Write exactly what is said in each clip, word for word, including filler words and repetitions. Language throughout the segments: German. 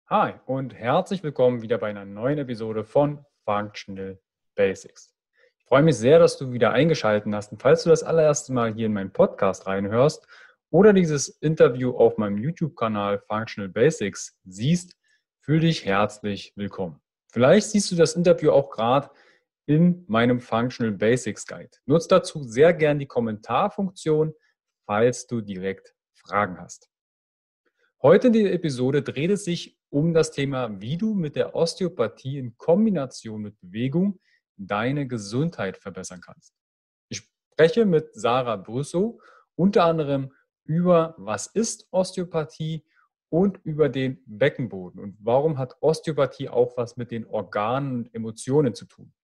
Hi und herzlich willkommen wieder bei einer neuen Episode von Functional Basics. Ich freue mich sehr, dass du wieder eingeschaltet hast. Und falls du das allererste Mal hier in meinen Podcast reinhörst oder dieses Interview auf meinem YouTube-Kanal Functional Basics siehst, fühl dich herzlich willkommen. Vielleicht siehst du das Interview auch gerade in meinem Functional Basics Guide. Nutz dazu sehr gern die Kommentarfunktion, falls du direkt Fragen hast. Heute in der Episode dreht es sich um das Thema, wie du mit der Osteopathie in Kombination mit Bewegung deine Gesundheit verbessern kannst. Ich spreche mit Sarah Brüssow unter anderem über, was ist Osteopathie und über den Beckenboden und warum hat Osteopathie auch was mit den Organen und Emotionen zu tun.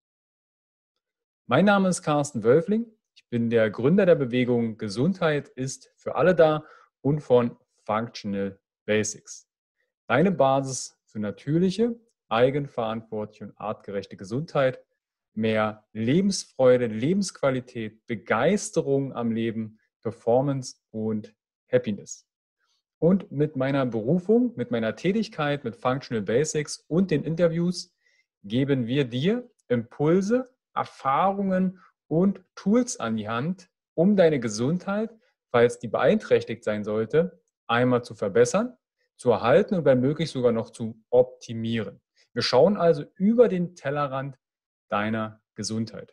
Mein Name ist Carsten Wölfling. Ich bin der Gründer der Bewegung Gesundheit ist für alle da und von Functional Basics. Deine Basis für natürliche, eigenverantwortliche und artgerechte Gesundheit, mehr Lebensfreude, Lebensqualität, Begeisterung am Leben, Performance und Happiness. Und mit meiner Berufung, mit meiner Tätigkeit, mit Functional Basics und den Interviews geben wir dir Impulse, Erfahrungen und Tools an die Hand, um deine Gesundheit, falls die beeinträchtigt sein sollte, einmal zu verbessern, zu erhalten und wenn möglich sogar noch zu optimieren. Wir schauen also über den Tellerrand deiner Gesundheit.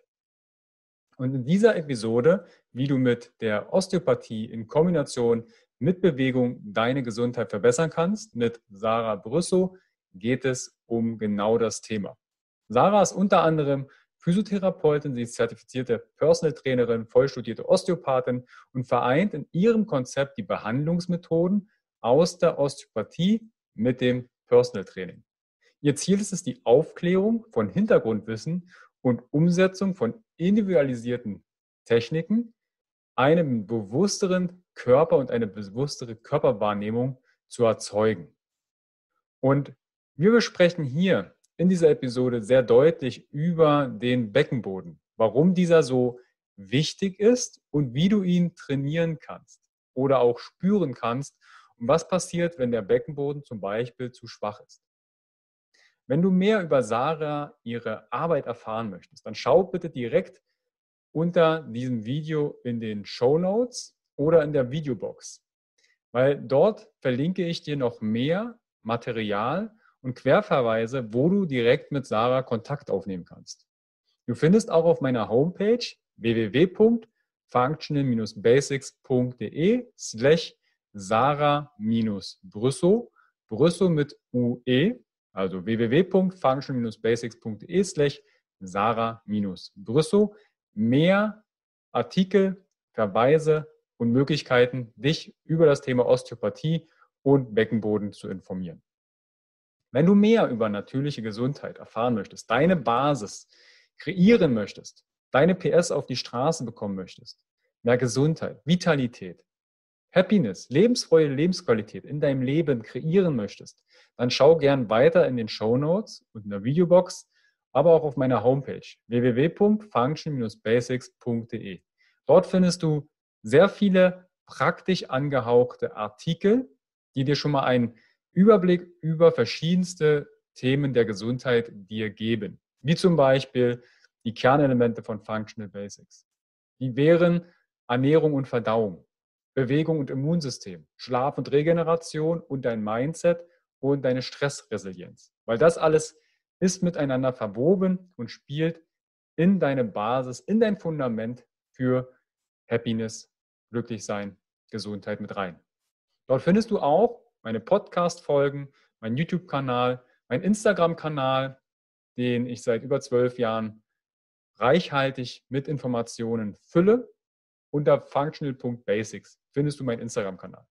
Und in dieser Episode, wie du mit der Osteopathie in Kombination mit Bewegung deine Gesundheit verbessern kannst, mit Sarah Brüssow, geht es um genau das Thema. Sarah ist unter anderem Physiotherapeutin, sie ist zertifizierte Personal Trainerin, vollstudierte Osteopathin und vereint in ihrem Konzept die Behandlungsmethoden aus der Osteopathie mit dem Personal Training. Ihr Ziel ist es die Aufklärung von Hintergrundwissen und Umsetzung von individualisierten Techniken, einen bewussteren Körper und eine bewusstere Körperwahrnehmung zu erzeugen. Und wir besprechen hier in dieser Episode sehr deutlich über den Beckenboden, warum dieser so wichtig ist und wie du ihn trainieren kannst oder auch spüren kannst und was passiert, wenn der Beckenboden zum Beispiel zu schwach ist. Wenn du mehr über Sarah, ihre Arbeit erfahren möchtest, dann schau bitte direkt unter diesem Video in den Shownotes oder in der Videobox, weil dort verlinke ich dir noch mehr Material und Querverweise, wo du direkt mit Sarah Kontakt aufnehmen kannst. Du findest auch auf meiner Homepage w w w punkt functional basics punkt de slash Sarah Brüssow, Brüssow mit U E, also w w w punkt functional basics punkt de slash Sarah Brüssow, mehr Artikel, Verweise und Möglichkeiten, dich über das Thema Osteopathie und Beckenboden zu informieren. Wenn du mehr über natürliche Gesundheit erfahren möchtest, deine Basis kreieren möchtest, deine P S auf die Straße bekommen möchtest, mehr Gesundheit, Vitalität, Happiness, Lebensfreude, Lebensqualität in deinem Leben kreieren möchtest, dann schau gern weiter in den Shownotes und in der Videobox, aber auch auf meiner Homepage w w w punkt functional basics punkt de. Dort findest du sehr viele praktisch angehauchte Artikel, die dir schon mal einen Überblick über verschiedenste Themen der Gesundheit dir geben, wie zum Beispiel die Kernelemente von Functional Basics. Die wären Ernährung und Verdauung, Bewegung und Immunsystem, Schlaf und Regeneration und dein Mindset und deine Stressresilienz. Weil das alles ist miteinander verwoben und spielt in deine Basis, in dein Fundament für Happiness, Glücklichsein, Gesundheit mit rein. Dort findest du auch meine Podcast-Folgen, meinen YouTube-Kanal, meinen Instagram-Kanal, den ich seit über zwölf Jahren reichhaltig mit Informationen fülle. Unter functional punkt basics findest du meinen Instagram-Kanal.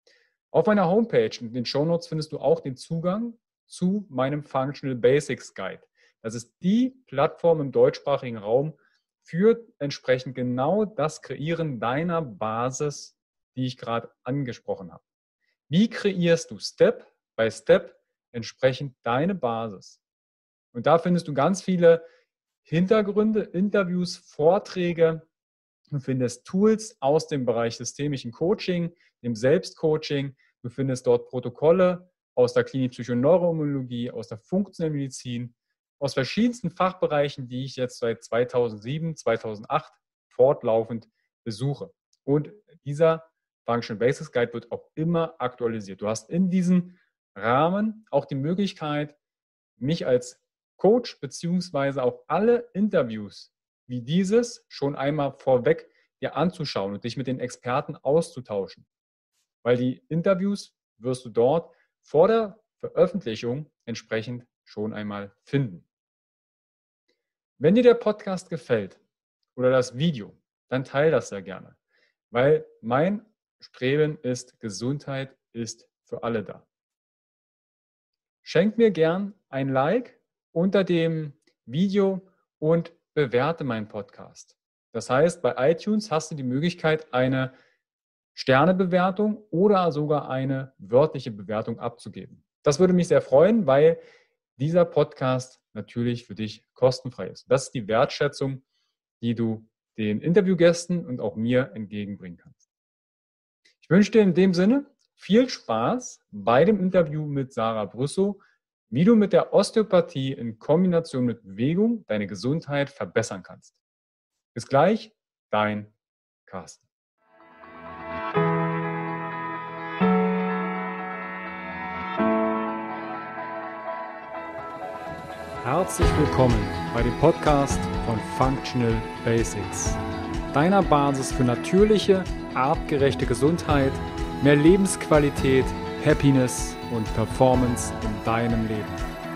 Auf meiner Homepage und in den Shownotes findest du auch den Zugang zu meinem Functional Basics Guide. Das ist die Plattform im deutschsprachigen Raum für entsprechend genau das Kreieren deiner Basis, die ich gerade angesprochen habe. Wie kreierst du Step by Step entsprechend deine Basis? Und da findest du ganz viele Hintergründe, Interviews, Vorträge. Du findest Tools aus dem Bereich systemischen Coaching, dem Selbstcoaching. Du findest dort Protokolle, aus der Klinik Psychoneuroimmunologie, aus der funktionellen Medizin, aus verschiedensten Fachbereichen, die ich jetzt seit zweitausendsieben, zweitausendacht fortlaufend besuche. Und dieser Functional Basics Guide wird auch immer aktualisiert. Du hast in diesem Rahmen auch die Möglichkeit, mich als Coach beziehungsweise auch alle Interviews wie dieses schon einmal vorweg dir anzuschauen und dich mit den Experten auszutauschen. Weil die Interviews wirst du dort vor der Veröffentlichung entsprechend schon einmal finden. Wenn dir der Podcast gefällt oder das Video, dann teile das sehr gerne, weil mein Streben ist, Gesundheit ist für alle da. Schenk mir gern ein Like unter dem Video und bewerte meinen Podcast. Das heißt, bei iTunes hast du die Möglichkeit, eine Sternebewertung oder sogar eine wörtliche Bewertung abzugeben. Das würde mich sehr freuen, weil dieser Podcast natürlich für dich kostenfrei ist. Das ist die Wertschätzung, die du den Interviewgästen und auch mir entgegenbringen kannst. Ich wünsche dir in dem Sinne viel Spaß bei dem Interview mit Sarah Brüssow, wie du mit der Osteopathie in Kombination mit Bewegung deine Gesundheit verbessern kannst. Bis gleich, dein Carsten. Herzlich willkommen bei dem Podcast von Functional Basics, deiner Basis für natürliche, artgerechte Gesundheit, mehr Lebensqualität, Happiness und Performance in deinem Leben.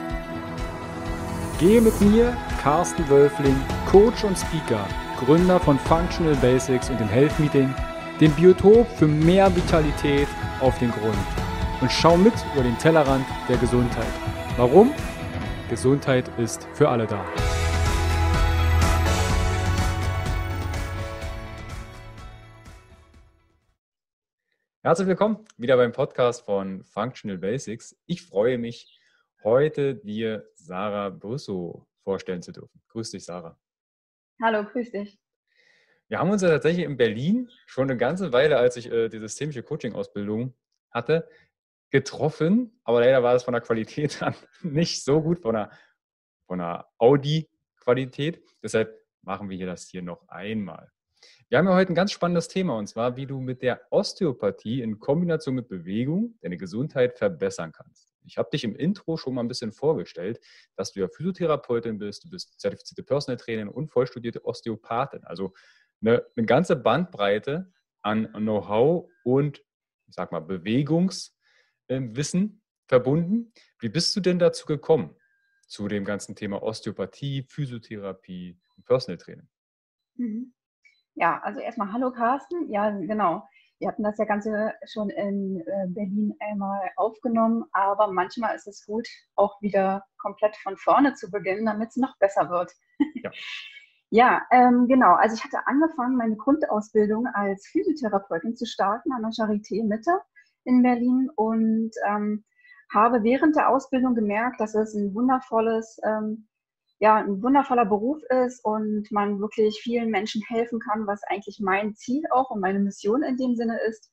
Gehe mit mir, Carsten Wölfling, Coach und Speaker, Gründer von Functional Basics und dem Health Meeting, dem Biotop für mehr Vitalität auf den Grund und schau mit über den Tellerrand der Gesundheit. Warum? Gesundheit ist für alle da. Herzlich willkommen wieder beim Podcast von Functional Basics. Ich freue mich, heute dir Sarah Brüssow vorstellen zu dürfen. Grüß dich, Sarah. Hallo, grüß dich. Wir haben uns ja tatsächlich in Berlin schon eine ganze Weile, als ich äh, die systemische Coaching-Ausbildung hatte, getroffen. Aber leider war es von der Qualität an nicht so gut, von der, von der Audi-Qualität. Deshalb machen wir hier das hier noch einmal. Wir haben ja heute ein ganz spannendes Thema, und zwar, wie du mit der Osteopathie in Kombination mit Bewegung deine Gesundheit verbessern kannst. Ich habe dich im Intro schon mal ein bisschen vorgestellt, dass du ja Physiotherapeutin bist, du bist zertifizierte Personal Trainerin und vollstudierte Osteopathin. Also eine, eine ganze Bandbreite an Know-how und, ich sag mal, Bewegungswissen verbunden. Wie bist du denn dazu gekommen, zu dem ganzen Thema Osteopathie, Physiotherapie und Personal Training? Mhm. Ja, also erstmal hallo Carsten. Ja, genau. Wir hatten das ja Ganze schon in äh, Berlin einmal aufgenommen, aber manchmal ist es gut, auch wieder komplett von vorne zu beginnen, damit es noch besser wird. Ja, ja ähm, genau. Also ich hatte angefangen, meine Grundausbildung als Physiotherapeutin zu starten an der Charité Mitte in Berlin und ähm, habe während der Ausbildung gemerkt, dass es ein wundervolles ähm, ja, ein wundervoller Beruf ist und man wirklich vielen Menschen helfen kann, was eigentlich mein Ziel auch und meine Mission in dem Sinne ist.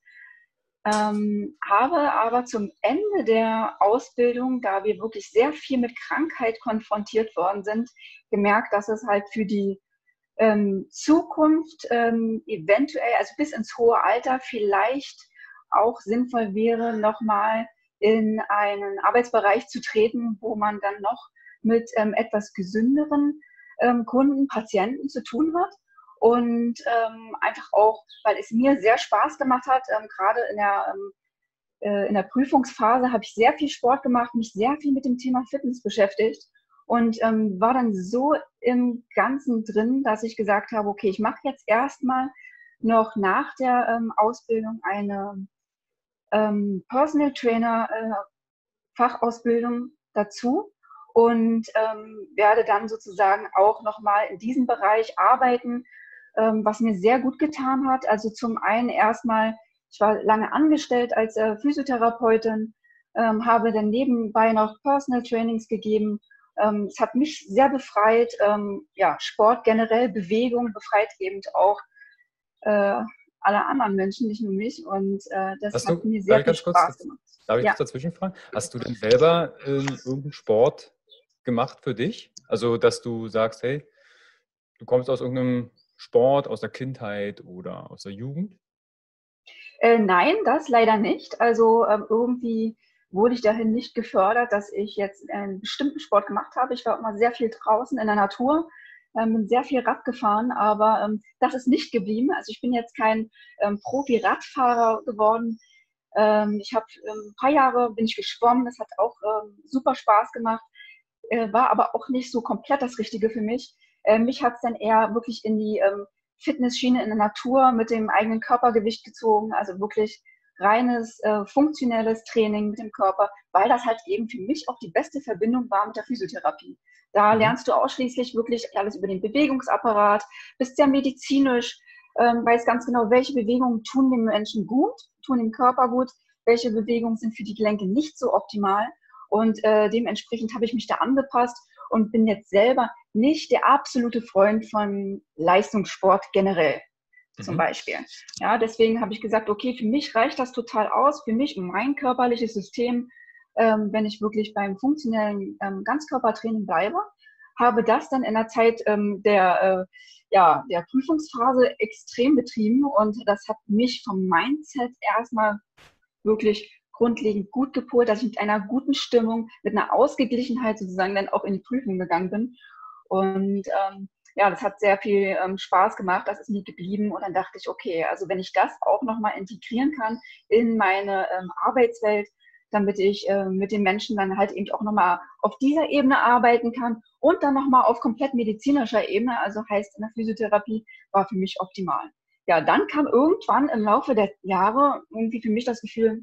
Ähm, habe aber zum Ende der Ausbildung, da wir wirklich sehr viel mit Krankheit konfrontiert worden sind, gemerkt, dass es halt für die ähm, Zukunft ähm, eventuell, also bis ins hohe Alter, vielleicht auch sinnvoll wäre, nochmal in einen Arbeitsbereich zu treten, wo man dann noch mit ähm, etwas gesünderen ähm, Kunden, Patienten zu tun hat und ähm, einfach auch, weil es mir sehr Spaß gemacht hat, ähm, gerade in der, ähm, äh, in der Prüfungsphase habe ich sehr viel Sport gemacht, mich sehr viel mit dem Thema Fitness beschäftigt und ähm, war dann so im Ganzen drin, dass ich gesagt habe, okay, ich mache jetzt erstmal noch nach der ähm, Ausbildung eine ähm, Personal Trainer äh, Fachausbildung dazu und ähm, werde dann sozusagen auch nochmal in diesem Bereich arbeiten, ähm, was mir sehr gut getan hat. Also zum einen erstmal, ich war lange angestellt als äh, Physiotherapeutin, ähm, habe dann nebenbei noch Personal Trainings gegeben. Ähm, es hat mich sehr befreit, ähm, ja, Sport generell, Bewegung befreit eben auch äh, alle anderen Menschen, nicht nur mich. Und äh, das Hast hat du, mir darf sehr ich viel ganz kurz, Spaß gemacht. Darf ich Ja. das dazwischen fragen? Hast du denn selber ähm, irgendeinen Sport gemacht für dich? Also, dass du sagst, hey, du kommst aus irgendeinem Sport, aus der Kindheit oder aus der Jugend? Äh, nein, das leider nicht. Also ähm, irgendwie wurde ich dahin nicht gefördert, dass ich jetzt einen bestimmten Sport gemacht habe. Ich war immer sehr viel draußen in der Natur, ähm, bin sehr viel Rad gefahren, aber ähm, das ist nicht geblieben. Also ich bin jetzt kein ähm, Profi-Radfahrer geworden. Ähm, ich habe ähm, ein paar Jahre bin ich geschwommen, das hat auch ähm, super Spaß gemacht, äh, war aber auch nicht so komplett das Richtige für mich. Äh, mich hat es dann eher wirklich in die ähm, Fitnessschiene in der Natur mit dem eigenen Körpergewicht gezogen, also wirklich reines äh, funktionelles Training mit dem Körper, weil das halt eben für mich auch die beste Verbindung war mit der Physiotherapie. Da Mhm. lernst du ausschließlich wirklich alles über den Bewegungsapparat, bist sehr medizinisch, ähm, weißt ganz genau, welche Bewegungen tun dem Menschen gut, tun dem Körper gut, welche Bewegungen sind für die Gelenke nicht so optimal. Und äh, dementsprechend habe ich mich da angepasst und bin jetzt selber nicht der absolute Freund von Leistungssport generell zum Mhm. Beispiel. Ja, deswegen habe ich gesagt, okay, für mich reicht das total aus, für mich und mein körperliches System, ähm, wenn ich wirklich beim funktionellen ähm, Ganzkörpertraining bleibe, habe das dann in der Zeit ähm, der, äh, ja, der Prüfungsphase extrem betrieben und das hat mich vom Mindset erstmal wirklich grundlegend gut gepolt, dass ich mit einer guten Stimmung, mit einer Ausgeglichenheit sozusagen dann auch in die Prüfung gegangen bin. Und ähm, ja, das hat sehr viel ähm, Spaß gemacht, das ist nie geblieben. Und dann dachte ich, okay, also wenn ich das auch nochmal integrieren kann in meine ähm, Arbeitswelt, damit ich äh, mit den Menschen dann halt eben auch nochmal auf dieser Ebene arbeiten kann und dann nochmal auf komplett medizinischer Ebene, also heißt in der Physiotherapie, war für mich optimal. Ja, dann kam irgendwann im Laufe der Jahre irgendwie für mich das Gefühl,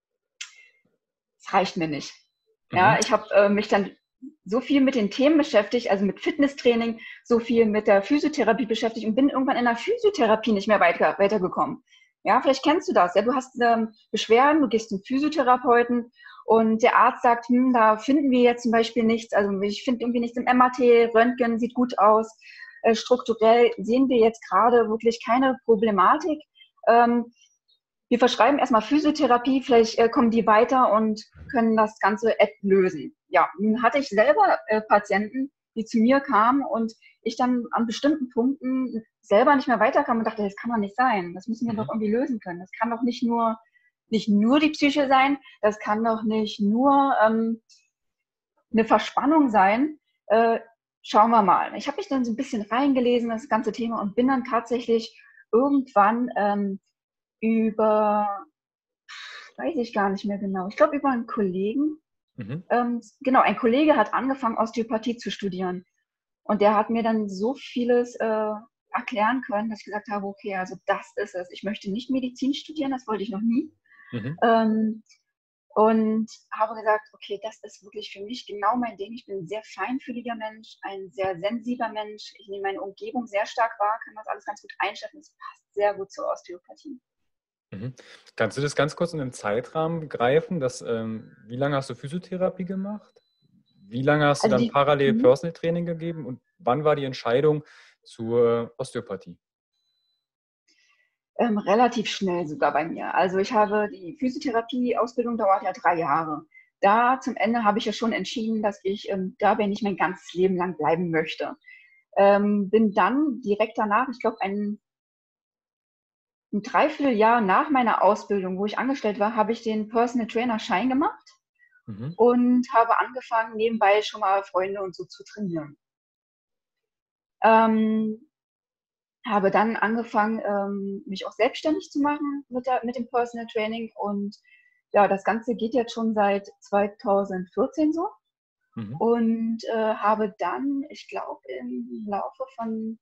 es reicht mir nicht. Mhm. Ja, ich habe äh, mich dann so viel mit den Themen beschäftigt, also mit Fitnesstraining, so viel mit der Physiotherapie beschäftigt und bin irgendwann in der Physiotherapie nicht mehr weiter, weitergekommen. Ja, vielleicht kennst du das. Ja, du hast ähm, Beschwerden, du gehst zum Physiotherapeuten und der Arzt sagt, hm, da finden wir jetzt zum Beispiel nichts. Also ich finde irgendwie nichts im M R T, Röntgen sieht gut aus. Äh, strukturell sehen wir jetzt gerade wirklich keine Problematik. Ähm, wir verschreiben erstmal Physiotherapie, vielleicht äh, kommen die weiter und können das Ganze lösen. Ja, nun hatte ich selber äh, Patienten, die zu mir kamen und ich dann an bestimmten Punkten selber nicht mehr weiterkam und dachte, das kann doch nicht sein. Das müssen wir doch Mhm. irgendwie lösen können. Das kann doch nicht nur, nicht nur die Psyche sein, das kann doch nicht nur ähm, eine Verspannung sein. Äh, schauen wir mal. Ich habe mich dann so ein bisschen reingelesen, das ganze Thema, und bin dann tatsächlich irgendwann ähm, über, weiß ich gar nicht mehr genau, ich glaube über einen Kollegen, Mhm. ähm, genau, ein Kollege hat angefangen, Osteopathie zu studieren. Und der hat mir dann so vieles äh, erklären können, dass ich gesagt habe, okay, also das ist es. Ich möchte nicht Medizin studieren, das wollte ich noch nie. Mhm. Ähm, und habe gesagt, okay, das ist wirklich für mich genau mein Ding. Ich bin ein sehr feinfühliger Mensch, ein sehr sensibler Mensch. Ich nehme meine Umgebung sehr stark wahr, kann das alles ganz gut einschätzen. Es passt sehr gut zur Osteopathie. Mhm. Kannst du das ganz kurz in einem Zeitrahmen begreifen? Dass, ähm, wie lange hast du Physiotherapie gemacht? Wie lange hast du Also dann die, parallel mhm. Personal Training gegeben und wann war die Entscheidung zur Osteopathie? Ähm, relativ schnell sogar bei mir. Also ich habe die Physiotherapie-Ausbildung dauert ja drei Jahre. Da zum Ende habe ich ja schon entschieden, dass ich ähm, dabei nicht mein ganzes Leben lang bleiben möchte. Ähm, bin dann direkt danach, ich glaube ein, ein Dreivierteljahr nach meiner Ausbildung, wo ich angestellt war, habe ich den Personal Trainer Schein gemacht Mhm. und habe angefangen, nebenbei schon mal Freunde und so zu trainieren. Ähm, habe dann angefangen, ähm, mich auch selbstständig zu machen mit, der, mit dem Personal Training. Und ja, das Ganze geht jetzt schon seit zweitausendvierzehn so. Mhm. Und äh, habe dann, ich glaube, im Laufe von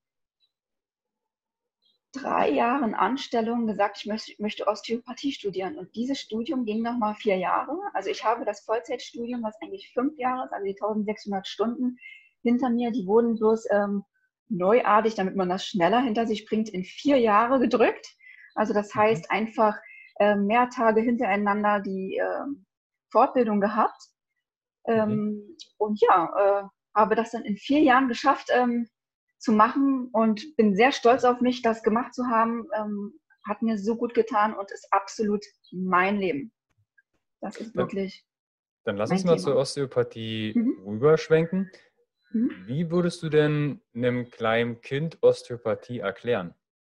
drei Jahren Anstellung gesagt, ich möchte, ich möchte Osteopathie studieren. Und dieses Studium ging nochmal vier Jahre. Also ich habe das Vollzeitstudium, was eigentlich fünf Jahre ist, also die eintausendsechshundert Stunden hinter mir, die wurden bloß ähm, neuartig, damit man das schneller hinter sich bringt, in vier Jahre gedrückt. Also das Mhm. heißt einfach äh, mehr Tage hintereinander die äh, Fortbildung gehabt. Mhm. Ähm, und ja, äh, habe das dann in vier Jahren geschafft ähm, zu machen und bin sehr stolz auf mich, das gemacht zu haben. Ähm, hat mir so gut getan und ist absolut mein Leben. Das ist Dann, wirklich dann lass uns mein mal zur Thema. Osteopathie Mhm. rüberschwenken. Mhm. Wie würdest du denn einem kleinen Kind Osteopathie erklären?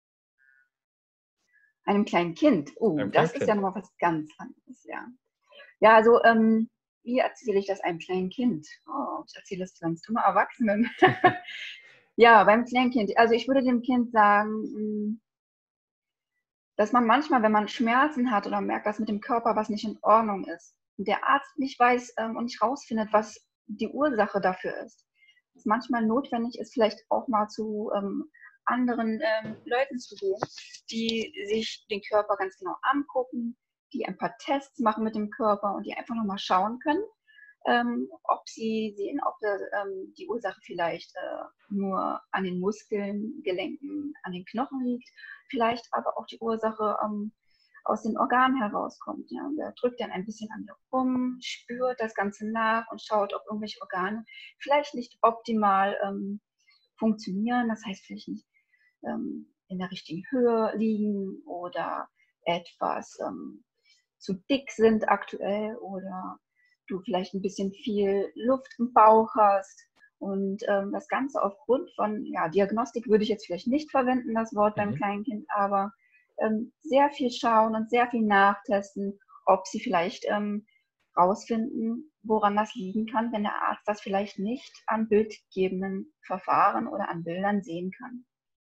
Einem kleinen Kind. Oh, Einem kleinen das ist ja Kind. nochmal was ganz anderes, ja. Ja, also, ähm, wie erzähle ich das einem kleinen Kind? Oh, ich erzähle es sonst immer Erwachsenen. Ja, beim Kleinkind. Also ich würde dem Kind sagen, dass man manchmal, wenn man Schmerzen hat oder merkt, dass mit dem Körper was nicht in Ordnung ist und der Arzt nicht weiß ähm, und nicht rausfindet, was die Ursache dafür ist, dass manchmal notwendig ist, vielleicht auch mal zu ähm, anderen ähm, Leuten zu gehen, die sich den Körper ganz genau angucken, die ein paar Tests machen mit dem Körper und die einfach nochmal schauen können, ähm, ob sie sehen, ob der, ähm, die Ursache vielleicht äh, nur an den Muskeln, Gelenken, an den Knochen liegt, vielleicht aber auch die Ursache ähm, aus den Organen herauskommt. Ja. Der drückt dann ein bisschen an dir rum, spürt das Ganze nach und schaut, ob irgendwelche Organe vielleicht nicht optimal ähm, funktionieren. Das heißt, vielleicht nicht ähm, in der richtigen Höhe liegen oder etwas ähm, zu dick sind aktuell oder du vielleicht ein bisschen viel Luft im Bauch hast. Und ähm, das Ganze aufgrund von, ja, Diagnostik würde ich jetzt vielleicht nicht verwenden, das Wort beim Mhm. Kleinkind, aber ähm, sehr viel schauen und sehr viel nachtesten, ob sie vielleicht ähm, rausfinden, woran das liegen kann, wenn der Arzt das vielleicht nicht an bildgebenden Verfahren oder an Bildern sehen kann.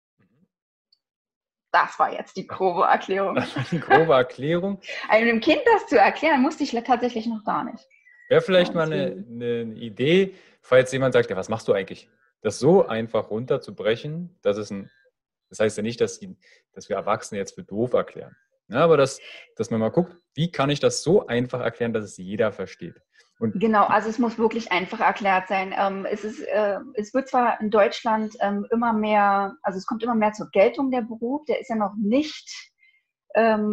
Das war jetzt die grobe Erklärung. Das war die grobe Erklärung. Einem Kind das zu erklären, musste ich tatsächlich noch gar nicht. Wäre vielleicht Ja, mal eine, deswegen. eine Idee, falls jemand sagt, ja, was machst du eigentlich? Das so einfach runterzubrechen, dass es ein, das heißt ja nicht, dass, die, dass wir Erwachsene jetzt für doof erklären. Ja, aber dass, dass man mal guckt, wie kann ich das so einfach erklären, dass es jeder versteht. Und Genau, also es muss wirklich einfach erklärt sein. Ähm, es, ist, äh, es wird zwar in Deutschland ähm, immer mehr, also es kommt immer mehr zur Geltung, der Beruf, der ist ja noch nicht, ähm,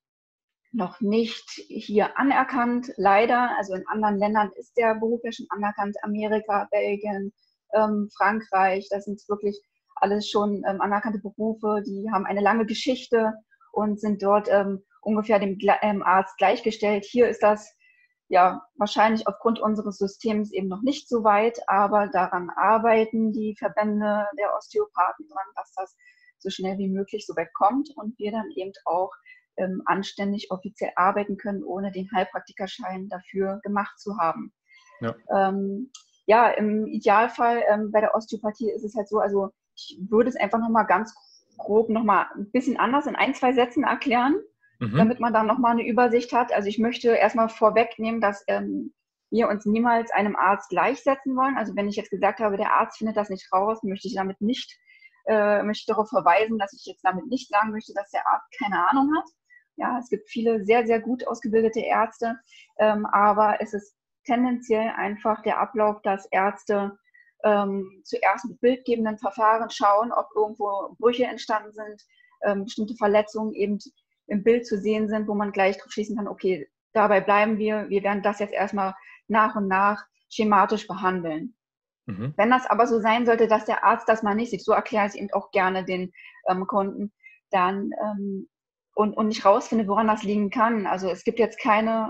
noch nicht hier anerkannt, leider. Also in anderen Ländern ist der Beruf ja schon anerkannt, Amerika, Belgien, ähm, Frankreich, das sind wirklich alles schon ähm, anerkannte Berufe, die haben eine lange Geschichte und sind dort ähm, ungefähr dem ähm, Arzt gleichgestellt. Hier ist das ja wahrscheinlich aufgrund unseres Systems eben noch nicht so weit, aber daran arbeiten die Verbände der Osteopathen dran, dass das so schnell wie möglich so weit kommt und wir dann eben auch ähm, anständig offiziell arbeiten können, ohne den Heilpraktikerschein dafür gemacht zu haben. ja. Ähm, ja, im Idealfall ähm, bei der Osteopathie ist es halt so, also ich würde es einfach nochmal ganz grob nochmal ein bisschen anders in ein, zwei Sätzen erklären, Mhm. damit man dann nochmal eine Übersicht hat. Also ich möchte erstmal vorwegnehmen, dass ähm, wir uns niemals einem Arzt gleichsetzen wollen. Also wenn ich jetzt gesagt habe, der Arzt findet das nicht raus, möchte ich damit nicht, äh, möchte ich darauf verweisen, dass ich jetzt damit nicht sagen möchte, dass der Arzt keine Ahnung hat. Ja, es gibt viele sehr, sehr gut ausgebildete Ärzte, ähm, aber es ist tendenziell einfach der Ablauf, dass Ärzte ähm, zuerst mit bildgebenden Verfahren schauen, ob irgendwo Brüche entstanden sind, ähm, bestimmte Verletzungen eben im Bild zu sehen sind, wo man gleich drauf schließen kann, okay, dabei bleiben wir, wir werden das jetzt erstmal nach und nach schematisch behandeln. Mhm. Wenn das aber so sein sollte, dass der Arzt das mal nicht sieht, so erkläre ich es eben auch gerne den ähm, Kunden, dann ähm, und, und nicht rausfindet, woran das liegen kann. Also es gibt jetzt keine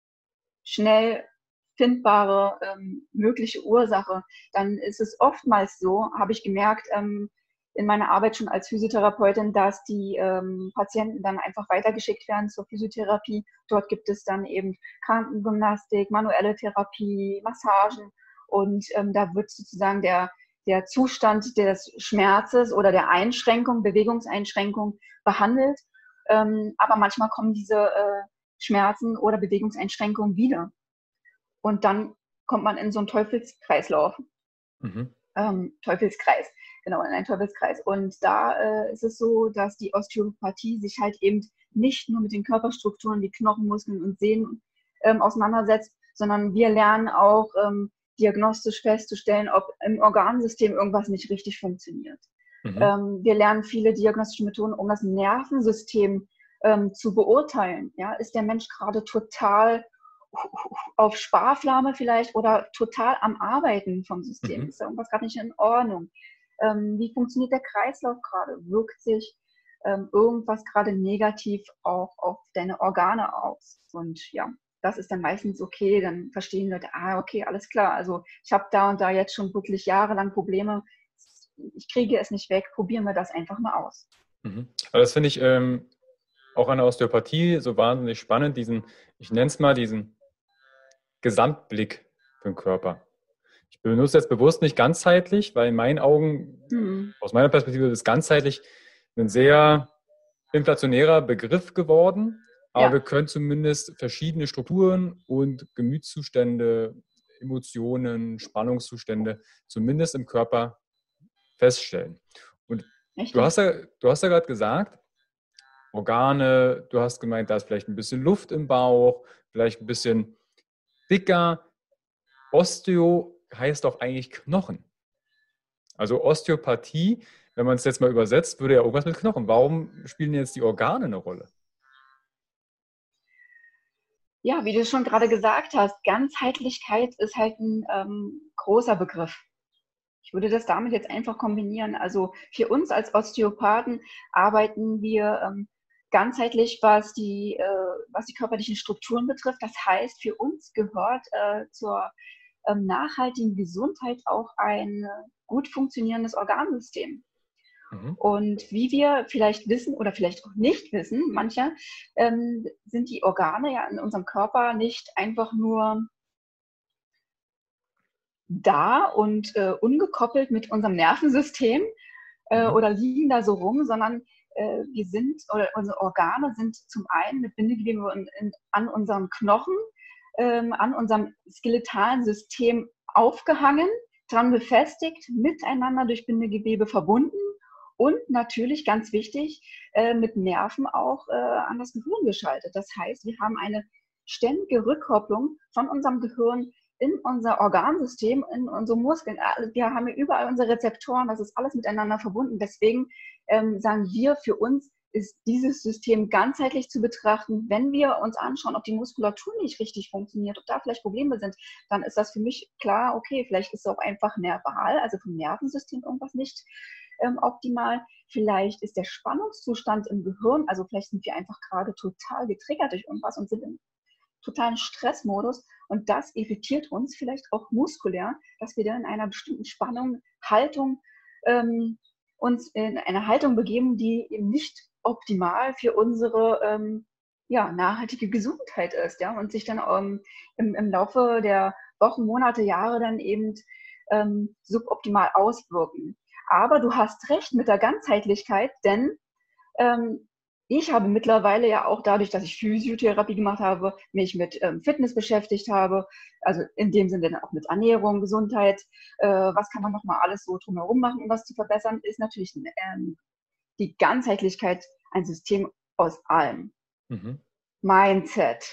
schnell findbare ähm, mögliche Ursache, dann ist es oftmals so, habe ich gemerkt, ähm, in meiner Arbeit schon als Physiotherapeutin, dass die ähm, Patienten dann einfach weitergeschickt werden zur Physiotherapie. Dort gibt es dann eben Krankengymnastik, manuelle Therapie, Massagen und ähm, da wird sozusagen der, der Zustand des Schmerzes oder der Einschränkung, Bewegungseinschränkung behandelt. Ähm, aber manchmal kommen diese äh, Schmerzen oder Bewegungseinschränkungen wieder. Und dann kommt man in so einen Teufelskreislauf. Mhm. Ähm, Teufelskreis, genau, in einen Teufelskreis. Und da äh, ist es so, dass die Osteopathie sich halt eben nicht nur mit den Körperstrukturen wie Knochen, Muskeln und Sehnen ähm, auseinandersetzt, sondern wir lernen auch ähm, diagnostisch festzustellen, ob im Organsystem irgendwas nicht richtig funktioniert. Mhm. Ähm, wir lernen viele diagnostische Methoden, um das Nervensystem ähm, zu beurteilen. Ja, ist der Mensch gerade total auf Sparflamme vielleicht oder total am Arbeiten vom System? Mhm. Ist da irgendwas gerade nicht in Ordnung? Ähm, wie funktioniert der Kreislauf gerade? Wirkt sich ähm, irgendwas gerade negativ auch auf deine Organe aus? Und ja, das ist dann meistens okay, dann verstehen Leute, ah, okay, alles klar, also ich habe da und da jetzt schon wirklich jahrelang Probleme, ich kriege es nicht weg, probieren wir das einfach mal aus. Mhm. Aber das finde ich ähm, auch an der Osteopathie so wahnsinnig spannend, diesen, ich nenne es mal diesen Gesamtblick für den Körper. Ich benutze jetzt bewusst nicht ganzheitlich, weil in meinen Augen, Mhm. aus meiner Perspektive, ist ganzheitlich ein sehr inflationärer Begriff geworden. Aber Ja. wir können zumindest verschiedene Strukturen und Gemütszustände, Emotionen, Spannungszustände zumindest im Körper feststellen. Und du hast ja, du hast ja gerade gesagt, Organe, du hast gemeint, da ist vielleicht ein bisschen Luft im Bauch, vielleicht ein bisschen dicker. Osteo heißt doch eigentlich Knochen. Also Osteopathie, wenn man es jetzt mal übersetzt, würde ja irgendwas mit Knochen. Warum spielen jetzt die Organe eine Rolle? Ja, wie du schon gerade gesagt hast, Ganzheitlichkeit ist halt ein ähm, großer Begriff. Ich würde das damit jetzt einfach kombinieren. Also für uns als Osteopathen arbeiten wir ähm, ganzheitlich, was die, äh, was die körperlichen Strukturen betrifft. Das heißt, für uns gehört äh, zur ähm, nachhaltigen Gesundheit auch ein äh, gut funktionierendes Organsystem. Mhm. Und wie wir vielleicht wissen oder vielleicht auch nicht wissen, manche, ähm, sind die Organe ja in unserem Körper nicht einfach nur da und äh, ungekoppelt mit unserem Nervensystem äh, Mhm. oder liegen da so rum, sondern äh, wir sind, oder unsere Organe sind zum einen mit Bindegewebe in, in, an unserem Knochen, ähm, an unserem skeletalen System aufgehangen, dran befestigt, miteinander durch Bindegewebe verbunden und natürlich, ganz wichtig, äh, mit Nerven auch äh, an das Gehirn geschaltet. Das heißt, wir haben eine ständige Rückkopplung von unserem Gehirn in unser Organsystem, in unsere Muskeln. Wir haben hier überall unsere Rezeptoren, das ist alles miteinander verbunden. Deswegen ähm, sagen wir, für uns ist dieses System ganzheitlich zu betrachten. Wenn wir uns anschauen, ob die Muskulatur nicht richtig funktioniert, ob da vielleicht Probleme sind, dann ist das für mich klar, okay, vielleicht ist es auch einfach nerval, also vom Nervensystem irgendwas nicht ähm, optimal. Vielleicht ist der Spannungszustand im Gehirn, also vielleicht sind wir einfach gerade total getriggert durch irgendwas und sind im totalen Stressmodus. Und das irritiert uns vielleicht auch muskulär, dass wir dann in einer bestimmten Spannung, Haltung, ähm, uns in eine Haltung begeben, die eben nicht optimal für unsere ähm, ja, nachhaltige Gesundheit ist, ja, und sich dann ähm, im, im Laufe der Wochen, Monate, Jahre dann eben ähm, suboptimal auswirken. Aber du hast recht mit der Ganzheitlichkeit, denn ähm, ich habe mittlerweile ja auch dadurch, dass ich Physiotherapie gemacht habe, mich mit ähm, Fitness beschäftigt habe, also in dem Sinne dann auch mit Ernährung, Gesundheit, äh, was kann man nochmal alles so drumherum machen, um was zu verbessern, ist natürlich ähm, die Ganzheitlichkeit ein System aus allem. Mhm. Mindset,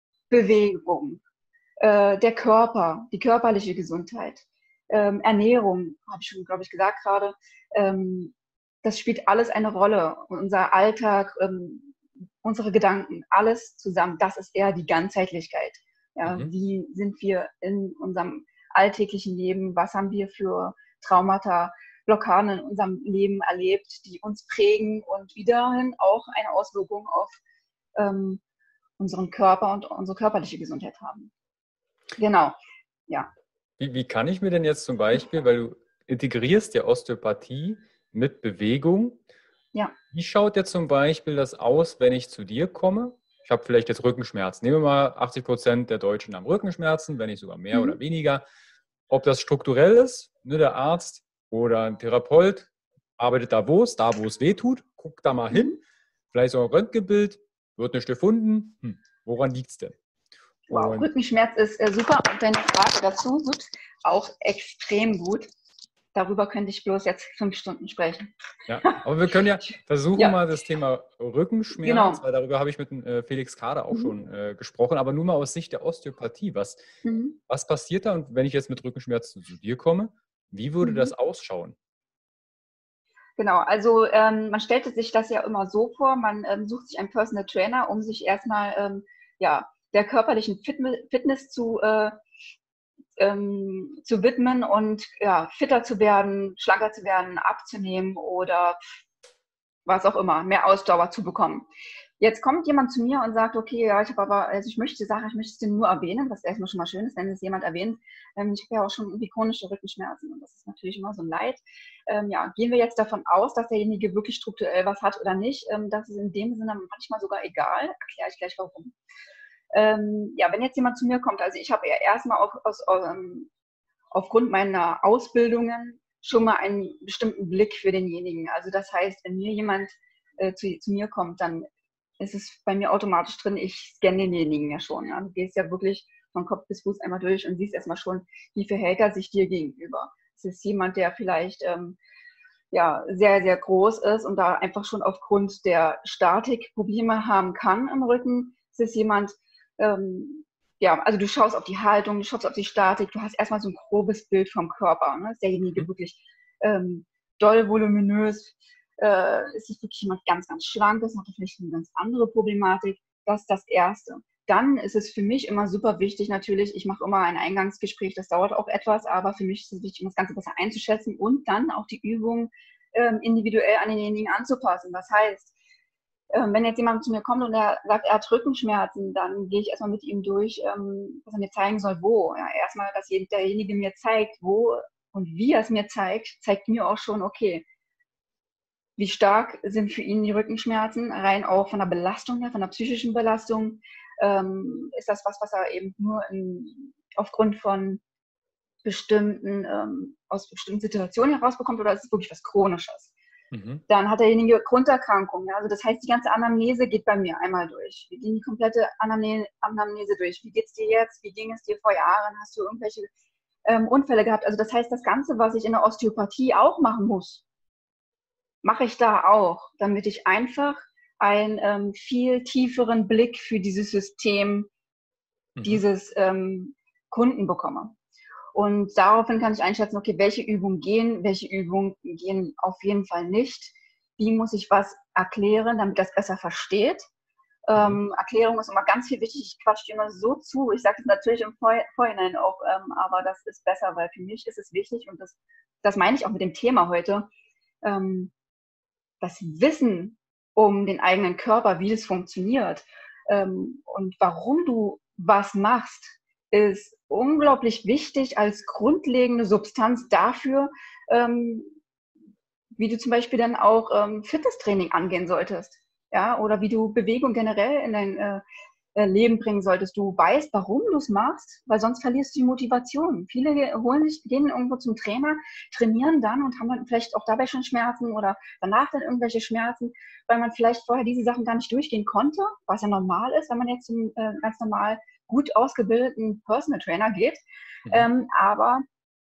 Bewegung, äh, der Körper, die körperliche Gesundheit, ähm, Ernährung, habe ich schon, glaube ich, gesagt gerade, ähm, das spielt alles eine Rolle. Unser Alltag, ähm, unsere Gedanken, alles zusammen, das ist eher die Ganzheitlichkeit. Ja, Mhm. wie sind wir in unserem alltäglichen Leben? Was haben wir für Traumata, Blockaden in unserem Leben erlebt, die uns prägen und wiederhin auch eine Auswirkung auf ähm, unseren Körper und unsere körperliche Gesundheit haben. Genau, ja. Wie, wie kann ich mir denn jetzt zum Beispiel, weil du integrierst ja Osteopathie mit Bewegung, Ja. Wie schaut jetzt zum Beispiel das aus, wenn ich zu dir komme? Ich habe vielleicht jetzt Rückenschmerzen. Nehmen wir mal, achtzig Prozent der Deutschen haben Rückenschmerzen, wenn nicht sogar mehr Mhm. oder weniger. Ob das strukturell ist, ne, der Arzt oder ein Therapeut arbeitet da, wo es, da wo es weh tut, guckt da mal Mhm. hin. Vielleicht so ein Röntgenbild, wird nicht gefunden. Hm, woran liegt es denn? Wow, Und Rückenschmerz ist äh, super und deine Frage dazu ist auch extrem gut. Darüber könnte ich bloß jetzt fünf Stunden sprechen. ja, aber wir können ja versuchen, Ja. mal das Thema Rückenschmerz, Genau. weil darüber habe ich mit äh, Felix Kader auch Mhm. schon äh, gesprochen, aber nur mal aus Sicht der Osteopathie. Was, Mhm. was passiert da? Und wenn ich jetzt mit Rückenschmerzen zu dir komme, wie würde Mhm. das ausschauen? Genau, also ähm, man stellte sich das ja immer so vor, man ähm, sucht sich einen Personal Trainer, um sich erstmal ähm, ja, der körperlichen Fitness zu, äh, ähm, zu widmen und ja, fitter zu werden, schlanker zu werden, abzunehmen oder was auch immer, mehr Ausdauer zu bekommen. Jetzt kommt jemand zu mir und sagt, okay, ja, ich habe aber, also ich möchte die Sache, ich möchte es dir nur erwähnen, was erstmal schon mal schön ist, wenn es jemand erwähnt. Ähm, ich habe ja auch schon irgendwie chronische Rückenschmerzen und das ist natürlich immer so ein Leid. Ähm, ja, gehen wir jetzt davon aus, dass derjenige wirklich strukturell was hat oder nicht. Ähm, das ist in dem Sinne manchmal sogar egal. Erkläre ich gleich warum. Ähm, ja, wenn jetzt jemand zu mir kommt, also ich habe ja erstmal auf, aus, ähm, aufgrund meiner Ausbildungen schon mal einen bestimmten Blick für denjenigen. Also das heißt, wenn mir jemand äh, zu, zu mir kommt, dann ist es bei mir automatisch drin, ich scanne denjenigen ja schon. Ja. Du gehst ja wirklich von Kopf bis Fuß einmal durch und siehst erstmal schon, wie verhält er sich dir gegenüber. Es ist jemand, der vielleicht ähm, ja, sehr, sehr groß ist und da einfach schon aufgrund der Statik Probleme haben kann im Rücken. Es ist jemand, ähm, ja, also du schaust auf die Haltung, du schaust auf die Statik, du hast erstmal so ein grobes Bild vom Körper. Ne? Ist derjenige Mhm. wirklich ähm, doll voluminös, äh, ist es wirklich jemand ganz, ganz schlankes, hat vielleicht eine ganz andere Problematik. Das ist das Erste. Dann ist es für mich immer super wichtig, natürlich, ich mache immer ein Eingangsgespräch, das dauert auch etwas, aber für mich ist es wichtig, um das Ganze besser einzuschätzen und dann auch die Übung ähm, individuell an denjenigen anzupassen. Das heißt, ähm, wenn jetzt jemand zu mir kommt und er sagt, er hat Rückenschmerzen, dann gehe ich erstmal mit ihm durch, ähm, was er mir zeigen soll, wo. Ja, erstmal, dass derjenige mir zeigt, wo und wie er es mir zeigt, zeigt mir auch schon, okay, wie stark sind für ihn die Rückenschmerzen, rein auch von der Belastung her, von der psychischen Belastung. Ähm, ist das was, was er eben nur in, aufgrund von bestimmten, ähm, aus bestimmten Situationen herausbekommt oder ist es wirklich was Chronisches? Mhm. Dann hat derjenige Grunderkrankungen. Ja? Also das heißt, die ganze Anamnese geht bei mir einmal durch. Wir gehen die komplette Anamne Anamnese durch. Wie geht's dir jetzt? Wie ging es dir vor Jahren? Hast du irgendwelche ähm, Unfälle gehabt? Also das heißt, das Ganze, was ich in der Osteopathie auch machen muss, mache ich da auch, damit ich einfach einen ähm, viel tieferen Blick für dieses System Mhm. dieses ähm, Kunden bekomme. Und daraufhin kann ich einschätzen, okay, welche Übungen gehen, welche Übungen gehen auf jeden Fall nicht. Wie muss ich was erklären, damit das besser versteht? Mhm. Ähm, Erklärung ist immer ganz viel wichtig. Ich quatsche immer so zu. Ich sage es natürlich im Vor Vorhinein auch, ähm, aber das ist besser, weil für mich ist es wichtig und das, das meine ich auch mit dem Thema heute. Ähm, das Wissen um den eigenen Körper, wie es funktioniert ähm, und warum du was machst, ist unglaublich wichtig als grundlegende Substanz dafür, ähm, wie du zum Beispiel dann auch ähm, Fitnesstraining angehen solltest, ja, oder wie du Bewegung generell in dein äh, äh, Leben bringen solltest. Du weißt, warum du es machst, weil sonst verlierst du die Motivation. Viele holen sich, gehen irgendwo zum Trainer, trainieren dann und haben dann vielleicht auch dabei schon Schmerzen oder danach dann irgendwelche Schmerzen, weil man vielleicht vorher diese Sachen gar nicht durchgehen konnte, was ja normal ist, wenn man jetzt zum äh, ganz normal gut ausgebildeten Personal Trainer geht. Mhm. Ähm, aber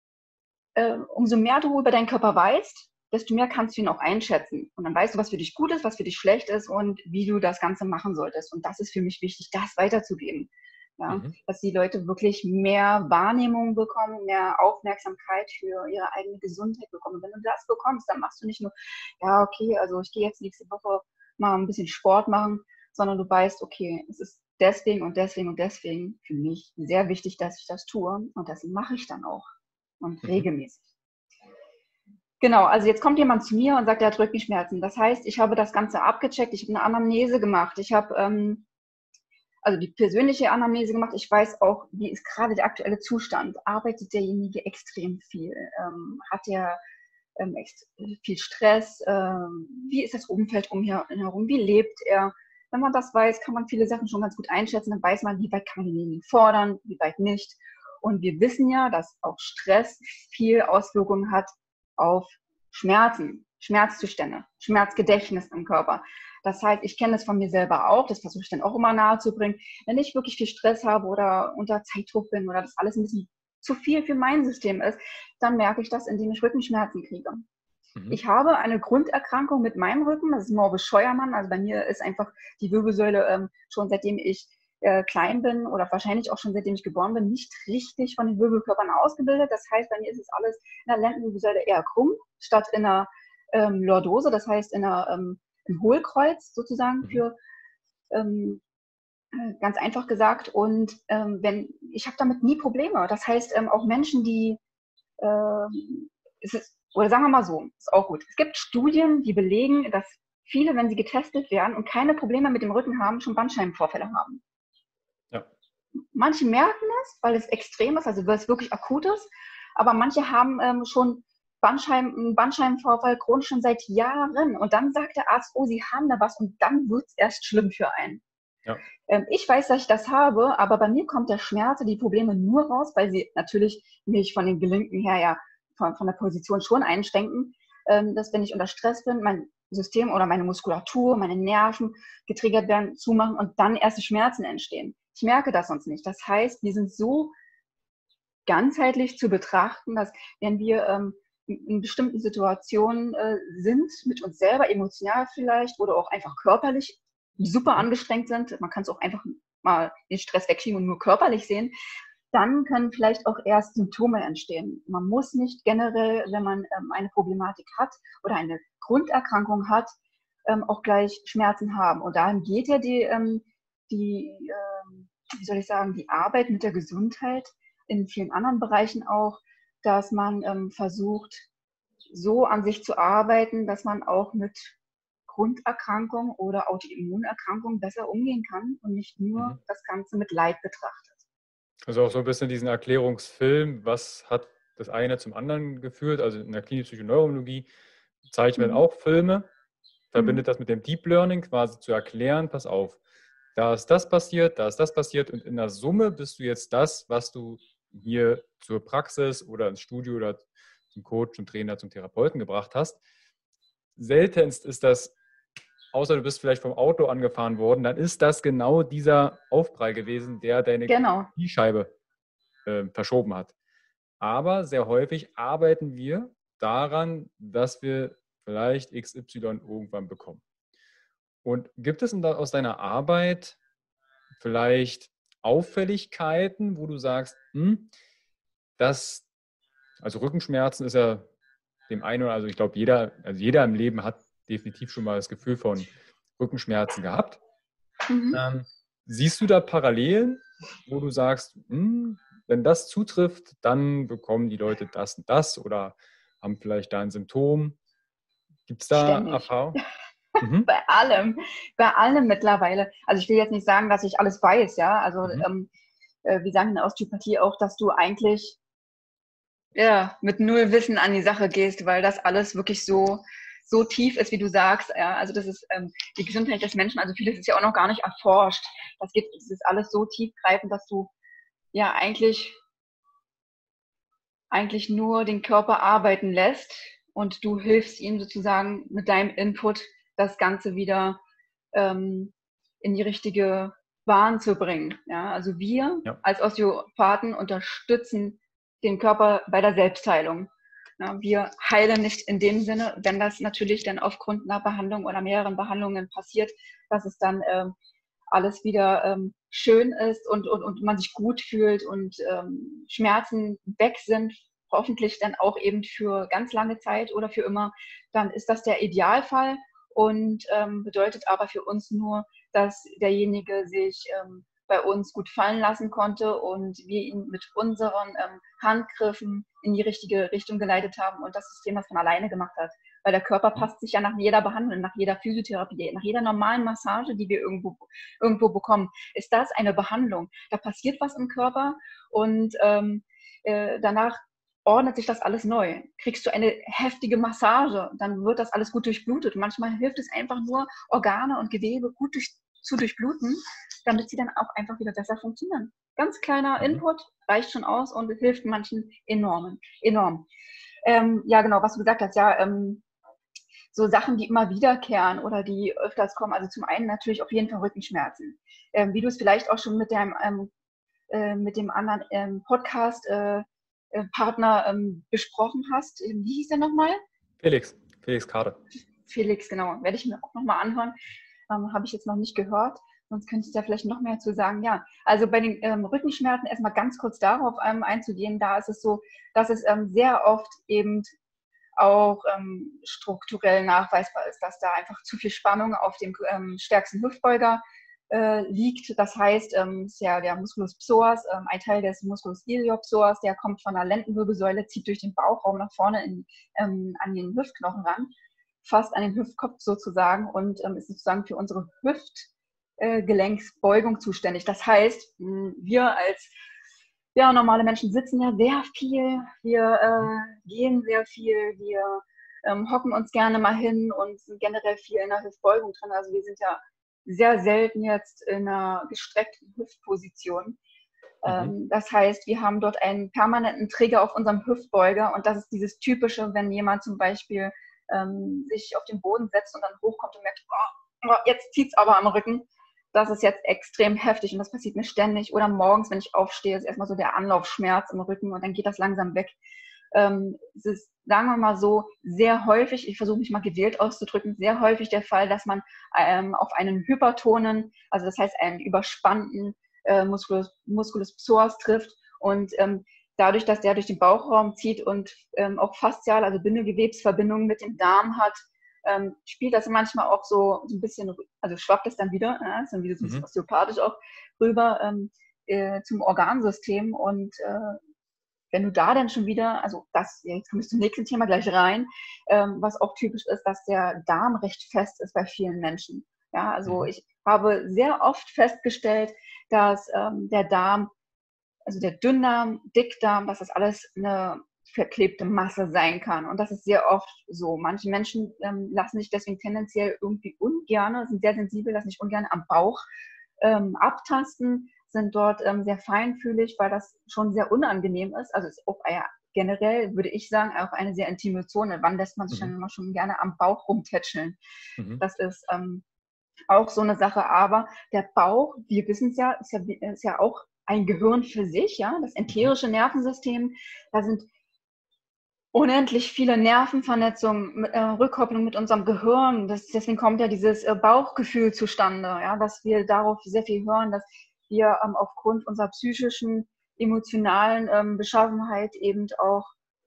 äh, umso mehr du über deinen Körper weißt, desto mehr kannst du ihn auch einschätzen. Und dann weißt du, was für dich gut ist, was für dich schlecht ist und wie du das Ganze machen solltest. Und das ist für mich wichtig, das weiterzugeben. Ja, Mhm. dass die Leute wirklich mehr Wahrnehmung bekommen, mehr Aufmerksamkeit für ihre eigene Gesundheit bekommen. Und wenn du das bekommst, dann machst du nicht nur, ja, okay, also ich gehe jetzt nächste Woche mal ein bisschen Sport machen, sondern du weißt, okay, es ist deswegen und deswegen und deswegen für mich sehr wichtig, dass ich das tue. Und das mache ich dann auch und Mhm. regelmäßig. Genau, also jetzt kommt jemand zu mir und sagt, er hat Rückenschmerzen. Das heißt, ich habe das Ganze abgecheckt, ich habe eine Anamnese gemacht, ich habe ähm, also die persönliche Anamnese gemacht. Ich weiß auch, wie ist gerade der aktuelle Zustand. Arbeitet derjenige extrem viel? Ähm, hat er ähm, viel Stress? Ähm, wie ist das Umfeld um ihn herum? Wie lebt er? Wenn man das weiß, kann man viele Sachen schon ganz gut einschätzen. Dann weiß man, wie weit kann man denjenigen fordern, wie weit nicht. Und wir wissen ja, dass auch Stress viel Auswirkungen hat auf Schmerzen, Schmerzzustände, Schmerzgedächtnis im Körper. Das heißt, ich kenne das von mir selber auch, das versuche ich dann auch immer nahezubringen. Wenn ich wirklich viel Stress habe oder unter Zeitdruck bin oder das alles ein bisschen zu viel für mein System ist, dann merke ich das, indem ich Rückenschmerzen kriege. Mhm. Ich habe eine Grunderkrankung mit meinem Rücken, das ist Morbus Scheuermann. Also bei mir ist einfach die Wirbelsäule ähm, schon seitdem ich äh, klein bin oder wahrscheinlich auch schon seitdem ich geboren bin, nicht richtig von den Wirbelkörpern ausgebildet. Das heißt, bei mir ist es alles in der Lendenwirbelsäule eher krumm, statt in der ähm, Lordose, das heißt in der, ähm, im Hohlkreuz sozusagen Mhm. für ähm, ganz einfach gesagt. Und ähm, wenn ich habe damit nie Probleme. Das heißt, ähm, auch Menschen, die äh, es ist, oder sagen wir mal so, ist auch gut. Es gibt Studien, die belegen, dass viele, wenn sie getestet werden und keine Probleme mit dem Rücken haben, schon Bandscheibenvorfälle haben. Ja. Manche merken es, weil es extrem ist, also weil es wirklich akut ist, aber manche haben ähm, schon Bandscheiben, einen Bandscheibenvorfall chronisch schon seit Jahren und dann sagt der Arzt, oh, sie haben da was und dann wird es erst schlimm für einen. Ja. Ähm, ich weiß, dass ich das habe, aber bei mir kommt der Schmerz, die Probleme nur raus, weil sie natürlich mich von den Gelenken her ja von, von der Position schon einschränken, ähm, dass wenn ich unter Stress bin, mein System oder meine Muskulatur, meine Nerven getriggert werden, zumachen und dann erst die Schmerzen entstehen. Ich merke das sonst nicht. Das heißt, wir sind so ganzheitlich zu betrachten, dass wenn wir ähm, in bestimmten Situationen äh, sind, mit uns selber, emotional vielleicht oder auch einfach körperlich super angestrengt sind, man kann es auch einfach mal den Stress wegschieben und nur körperlich sehen, dann können vielleicht auch erst Symptome entstehen. Man muss nicht generell, wenn man ähm, eine Problematik hat oder eine Grunderkrankung hat, ähm, auch gleich Schmerzen haben. Und dahin geht ja die, ähm, die ähm, wie soll ich sagen, die Arbeit mit der Gesundheit in vielen anderen Bereichen auch, dass man ähm, versucht, so an sich zu arbeiten, dass man auch mit Grunderkrankung oder Autoimmunerkrankung besser umgehen kann und nicht nur Mhm. das Ganze mit Leid betrachtet. Also auch so ein bisschen diesen Erklärungsfilm, was hat das eine zum anderen geführt. Also in der klinischen Psychoneurologie zeichnen wir Mhm. auch Filme, verbindet Mhm. das mit dem Deep Learning, quasi zu erklären, pass auf, da ist das passiert, da ist das passiert und in der Summe bist du jetzt das, was du hier zur Praxis oder ins Studio oder zum Coach, zum Trainer, zum Therapeuten gebracht hast. Seltenst ist das, außer du bist vielleicht vom Auto angefahren worden, dann ist das genau dieser Aufprall gewesen, der deine Genau. Kniescheibe äh, verschoben hat. Aber sehr häufig arbeiten wir daran, dass wir vielleicht X Y irgendwann bekommen. Und gibt es aus deiner Arbeit vielleicht Auffälligkeiten, wo du sagst, hm, das, also Rückenschmerzen ist ja dem einen oder also ich glaube, jeder, also jeder im Leben hat definitiv schon mal das Gefühl von Rückenschmerzen gehabt. Mhm. Ähm, siehst du da Parallelen, wo du sagst, hm, wenn das zutrifft, dann bekommen die Leute das und das oder haben vielleicht da ein Symptom? Gibt es da Ständig. Erfahrung? Mhm. Bei allem. Bei allem mittlerweile. Also ich will jetzt nicht sagen, dass ich alles weiß, ja. Also Mhm. ähm, äh, wir sagen in der Osteopathie auch, dass du eigentlich ja, mit null Wissen an die Sache gehst, weil das alles wirklich so, so tief ist, wie du sagst. Ja, also das ist ähm, die Gesundheit des Menschen, also vieles ist ja auch noch gar nicht erforscht. Das geht, das ist alles so tiefgreifend, dass du ja eigentlich, eigentlich nur den Körper arbeiten lässt und du hilfst ihm sozusagen mit deinem Input das Ganze wieder ähm, in die richtige Bahn zu bringen. Ja, also wir Ja. als Osteopathen unterstützen den Körper bei der Selbstheilung. Ja, wir heilen nicht in dem Sinne, wenn das natürlich dann aufgrund einer Behandlung oder mehreren Behandlungen passiert, dass es dann ähm, alles wieder ähm, schön ist und, und, und man sich gut fühlt und ähm, Schmerzen weg sind, hoffentlich dann auch eben für ganz lange Zeit oder für immer, dann ist das der Idealfall und ähm, bedeutet aber für uns nur, dass derjenige sich ähm, bei uns gut fallen lassen konnte und wir ihn mit unseren ähm, Handgriffen in die richtige Richtung geleitet haben und das System das von alleine gemacht hat. Weil der Körper passt sich ja nach jeder Behandlung, nach jeder Physiotherapie, nach jeder normalen Massage, die wir irgendwo, irgendwo bekommen, ist das eine Behandlung. Da passiert was im Körper und ähm, äh, danach ordnet sich das alles neu. Kriegst du eine heftige Massage, dann wird das alles gut durchblutet. Manchmal hilft es einfach nur, Organe und Gewebe gut durch, zu durchbluten, damit sie dann auch einfach wieder besser funktionieren. Ganz kleiner Mhm. Input reicht schon aus und hilft manchen enorm. enorm. Ähm, ja, genau, was du gesagt hast, ja, ähm, so Sachen, die immer wiederkehren oder die öfters kommen. Also zum einen natürlich auf jeden Fall Rückenschmerzen. Ähm, wie du es vielleicht auch schon mit dem, ähm, äh, mit dem anderen ähm, Podcast äh, äh, Partner ähm, besprochen hast. Ähm, wie hieß der nochmal? Felix, Felix Kade. Felix, genau. Werde ich mir auch nochmal anhören. Ähm, Habe ich jetzt noch nicht gehört. Sonst könnte ich da vielleicht noch mehr zu sagen. Ja, also bei den ähm, Rückenschmerzen erstmal ganz kurz darauf ähm, einzugehen. Da ist es so, dass es ähm, sehr oft eben auch ähm, strukturell nachweisbar ist, dass da einfach zu viel Spannung auf dem ähm, stärksten Hüftbeuger äh, liegt. Das heißt, ähm, ist ja der Musculus psoas, ähm, ein Teil des Musculus iliopsoas, der kommt von der Lendenwirbelsäule, zieht durch den Bauchraum nach vorne in, ähm, an den Hüftknochen ran. fast an den Hüftkopf sozusagen und ähm, ist sozusagen für unsere Hüftgelenksbeugung äh, zuständig. Das heißt, mh, wir als ja, normale Menschen sitzen ja sehr viel, wir äh, gehen sehr viel, wir ähm, hocken uns gerne mal hin und sind generell viel in der Hüftbeugung drin. Also wir sind ja sehr selten jetzt in einer gestreckten Hüftposition. Mhm. Ähm, das heißt, wir haben dort einen permanenten Trigger auf unserem Hüftbeuger und das ist dieses Typische, wenn jemand zum Beispiel ähm, sich auf den Boden setzt und dann hochkommt und merkt, oh, oh, jetzt zieht es aber am Rücken. Das ist jetzt extrem heftig und das passiert mir ständig. Oder morgens, wenn ich aufstehe, ist erstmal so der Anlaufschmerz im Rücken und dann geht das langsam weg. Ähm, es ist, sagen wir mal so, sehr häufig, ich versuche mich mal gewählt auszudrücken, sehr häufig der Fall, dass man ähm, auf einen hypertonen, also das heißt einen überspannten äh, Musculus, Musculus psoas trifft und ähm, dadurch, dass der durch den Bauchraum zieht und ähm, auch faszial, also Bindegewebsverbindungen mit dem Darm hat, ähm, spielt das manchmal auch so, so ein bisschen, also schwappt es dann wieder, ja, ist dann wieder so ein bisschen Mhm. osteopathisch auch rüber ähm, äh, zum Organsystem und äh, wenn du da dann schon wieder, also das, jetzt komme ich zum nächsten Thema gleich rein, ähm, was auch typisch ist, dass der Darm recht fest ist bei vielen Menschen. Ja, also Mhm. ich habe sehr oft festgestellt, dass ähm, der Darm, also der Dünndarm, Dickdarm, dass das alles eine verklebte Masse sein kann. Und das ist sehr oft so. Manche Menschen ähm, lassen sich deswegen tendenziell irgendwie ungern, sind sehr sensibel, lassen sich ungern am Bauch ähm, abtasten, sind dort ähm, sehr feinfühlig, weil das schon sehr unangenehm ist. Also ist auch äh, generell, würde ich sagen, auch eine sehr intime Zone. Wann lässt man sich Mhm. dann immer schon gerne am Bauch rumtätscheln? Mhm. Das ist ähm, auch so eine Sache. Aber der Bauch, wir wissen es ja, ist ja, ist ja auch ein Gehirn für sich, ja, das enterische Nervensystem, da sind unendlich viele Nervenvernetzungen, äh, Rückkopplung mit unserem Gehirn. Das, deswegen kommt ja dieses äh, Bauchgefühl zustande, ja, dass wir darauf sehr viel hören, dass wir ähm, aufgrund unserer psychischen, emotionalen ähm, Beschaffenheit eben auch,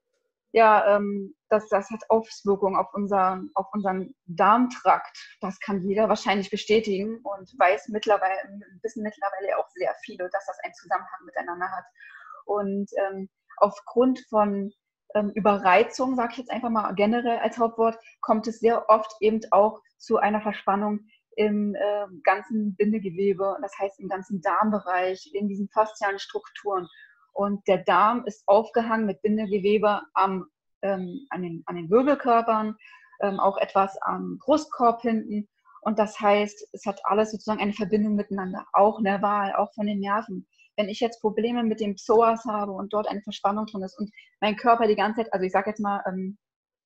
ja, ähm, dass das hat Auswirkungen auf, unser, auf unseren Darmtrakt. Das kann jeder wahrscheinlich bestätigen und weiß mittlerweile, wissen mittlerweile auch sehr viele, dass das einen Zusammenhang miteinander hat. Und ähm, aufgrund von ähm, Überreizung, sage ich jetzt einfach mal generell als Hauptwort, kommt es sehr oft eben auch zu einer Verspannung im äh, ganzen Bindegewebe, das heißt im ganzen Darmbereich, in diesen faszialen Strukturen. Und der Darm ist aufgehangen mit Bindegewebe am, ähm, an, den, an den Wirbelkörpern, ähm, auch etwas am Brustkorb hinten. Und das heißt, es hat alles sozusagen eine Verbindung miteinander, auch nerval, auch von den Nerven. Wenn ich jetzt Probleme mit dem Psoas habe und dort eine Verspannung drin ist und mein Körper die ganze Zeit, also ich sage jetzt mal, ähm,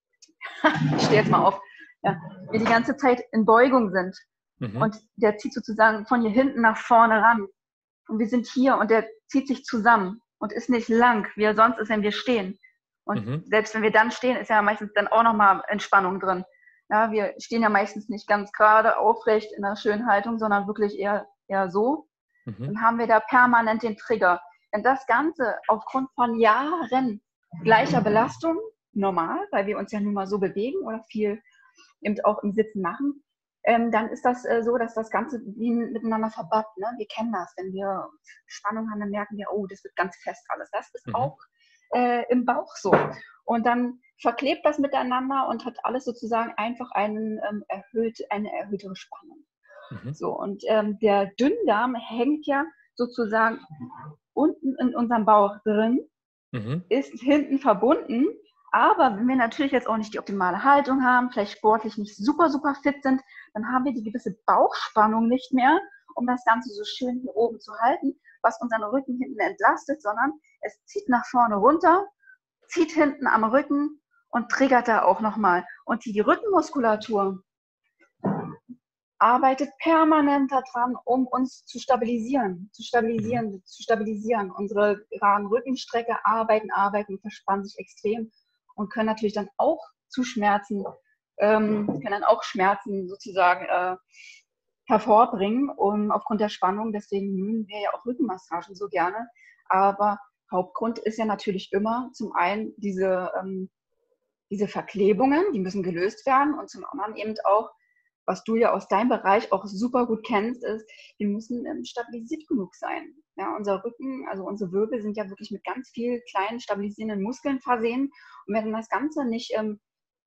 ich stehe jetzt mal auf, ja, wir die ganze Zeit in Beugung sind Mhm. und der zieht sozusagen von hier hinten nach vorne ran und wir sind hier und der zieht sich zusammen und ist nicht lang, wie er sonst ist, wenn wir stehen. Und Mhm. selbst wenn wir dann stehen, ist ja meistens dann auch nochmal Entspannung drin. Ja, wir stehen ja meistens nicht ganz gerade aufrecht in einer schönen Haltung, sondern wirklich eher, eher so. Mhm. Dann haben wir da permanent den Trigger. Wenn das Ganze aufgrund von Jahren gleicher Belastung, normal, weil wir uns ja nun mal so bewegen oder viel eben auch im Sitzen machen, ähm, dann ist das äh, so, dass das Ganze wie miteinander verbappt. Ne? Wir kennen das. Wenn wir Spannung haben, dann merken wir, oh, das wird ganz fest alles. Das ist Mhm. auch äh, im Bauch so. Und dann verklebt das miteinander und hat alles sozusagen einfach einen, ähm, erhöht, eine erhöhte Spannung. Mhm. So, und ähm, der Dünndarm hängt ja sozusagen unten in unserem Bauch drin, Mhm. ist hinten verbunden. Aber wenn wir natürlich jetzt auch nicht die optimale Haltung haben, vielleicht sportlich nicht super, super fit sind, dann haben wir die gewisse Bauchspannung nicht mehr, um das Ganze so schön hier oben zu halten, was unseren Rücken hinten entlastet, sondern es zieht nach vorne runter, zieht hinten am Rücken und triggert da auch nochmal. Und die Rückenmuskulatur arbeitet permanent daran, um uns zu stabilisieren, zu stabilisieren, Mhm. zu stabilisieren. Unsere geraden Rückenstrecke arbeiten, arbeiten, verspannen sich extrem und können natürlich dann auch zu Schmerzen, ähm, können dann auch Schmerzen sozusagen äh, hervorbringen, um, aufgrund der Spannung. Deswegen mögen wir ja auch Rückenmassagen so gerne. Aber Hauptgrund ist ja natürlich immer zum einen diese, ähm, diese Verklebungen, die müssen gelöst werden und zum anderen eben auch, was du ja aus deinem Bereich auch super gut kennst, ist, wir müssen ähm, stabilisiert genug sein. Ja, unser Rücken, also unsere Wirbel sind ja wirklich mit ganz vielen kleinen stabilisierenden Muskeln versehen. Und wenn das Ganze nicht ähm,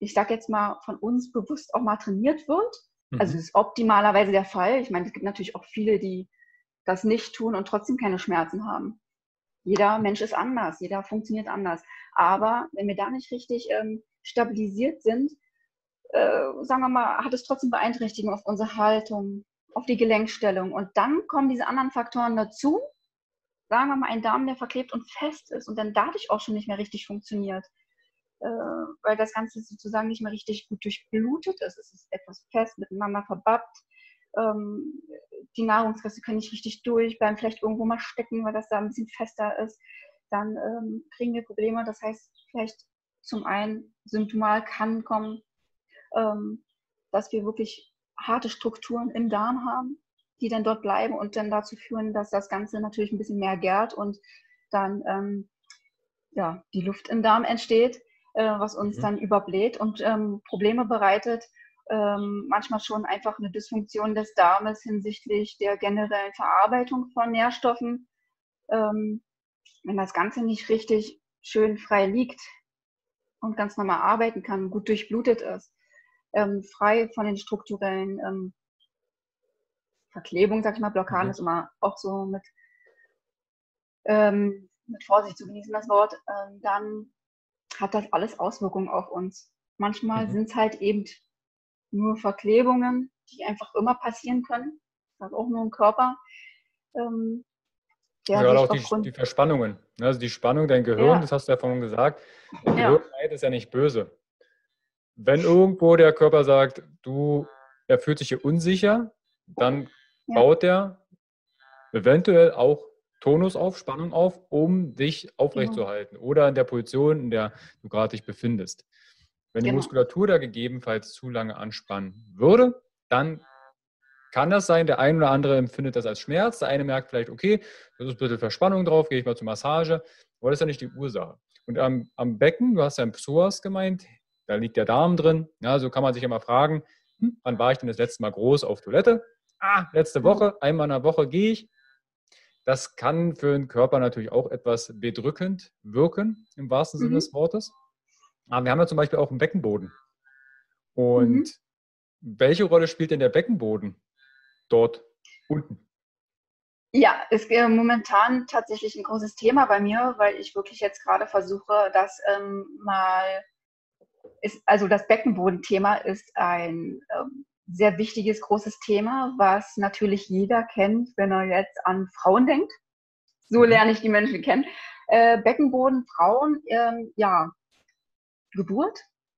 ich sage jetzt mal, von uns bewusst auch mal trainiert wird. Mhm. Also das ist optimalerweise der Fall. Ich meine, es gibt natürlich auch viele, die das nicht tun und trotzdem keine Schmerzen haben. Jeder Mensch ist anders, jeder funktioniert anders. Aber wenn wir da nicht richtig ähm, stabilisiert sind, äh, sagen wir mal, hat es trotzdem Beeinträchtigungen auf unsere Haltung, auf die Gelenkstellung. Und dann kommen diese anderen Faktoren dazu. Sagen wir mal, ein Darm, der verklebt und fest ist und dann dadurch auch schon nicht mehr richtig funktioniert. Äh, weil das Ganze sozusagen nicht mehr richtig gut durchblutet ist. Es ist etwas fest, miteinander verbappt. Ähm, die Nahrungsreste können nicht richtig durch, bleiben vielleicht irgendwo mal stecken, weil das da ein bisschen fester ist. Dann ähm, kriegen wir Probleme. Das heißt, vielleicht zum einen symptomal kann kommen, ähm, dass wir wirklich harte Strukturen im Darm haben, die dann dort bleiben und dann dazu führen, dass das Ganze natürlich ein bisschen mehr gärt und dann ähm, ja, die Luft im Darm entsteht, äh, was uns mhm. dann überbläht und ähm, Probleme bereitet. Ähm, manchmal schon einfach eine Dysfunktion des Darmes hinsichtlich der generellen Verarbeitung von Nährstoffen. Ähm, wenn das Ganze nicht richtig schön frei liegt und ganz normal arbeiten kann, gut durchblutet ist, ähm, frei von den strukturellen ähm, Verklebungen, sag ich mal, Blockaden mhm. ist immer auch so mit, ähm, mit Vorsicht zu genießen, das Wort, ähm, dann hat das alles Auswirkungen auf uns. Manchmal mhm. sind es halt eben nur Verklebungen, die einfach immer passieren können. Das hat auch nur ein Körper. Ähm, der ja, auch die, die Verspannungen. Also die Spannung, dein Gehirn, ja. das hast du ja vorhin gesagt, dein ja. Gehirn ist ja nicht böse. Wenn irgendwo der Körper sagt, du, er fühlt sich hier unsicher, dann ja. baut er eventuell auch Tonus auf, Spannung auf, um dich aufrechtzuerhalten genau. oder in der Position, in der du gerade dich befindest. Wenn genau. die Muskulatur da gegebenenfalls zu lange anspannen würde, dann kann das sein, der ein oder andere empfindet das als Schmerz, der eine merkt vielleicht, okay, da ist ein bisschen Verspannung drauf, gehe ich mal zur Massage, aber das ist ja nicht die Ursache. Und am, am Becken, du hast ja im Psoas gemeint, da liegt der Darm drin, ja, so kann man sich immer fragen, hm, wann war ich denn das letzte Mal groß auf Toilette? Ah, letzte Woche, einmal in der Woche gehe ich. Das kann für den Körper natürlich auch etwas bedrückend wirken, im wahrsten Sinne mhm. des Wortes. Aber wir haben ja zum Beispiel auch einen Beckenboden. Und mhm. welche Rolle spielt denn der Beckenboden dort unten? Ja, ist äh, momentan tatsächlich ein großes Thema bei mir, weil ich wirklich jetzt gerade versuche, das ähm, mal, ist, also das Beckenbodenthema ist ein ähm, sehr wichtiges, großes Thema, was natürlich jeder kennt, wenn er jetzt an Frauen denkt. So lerne ich die Menschen kennen. Äh, Beckenboden, Frauen, ähm, ja, Geburt,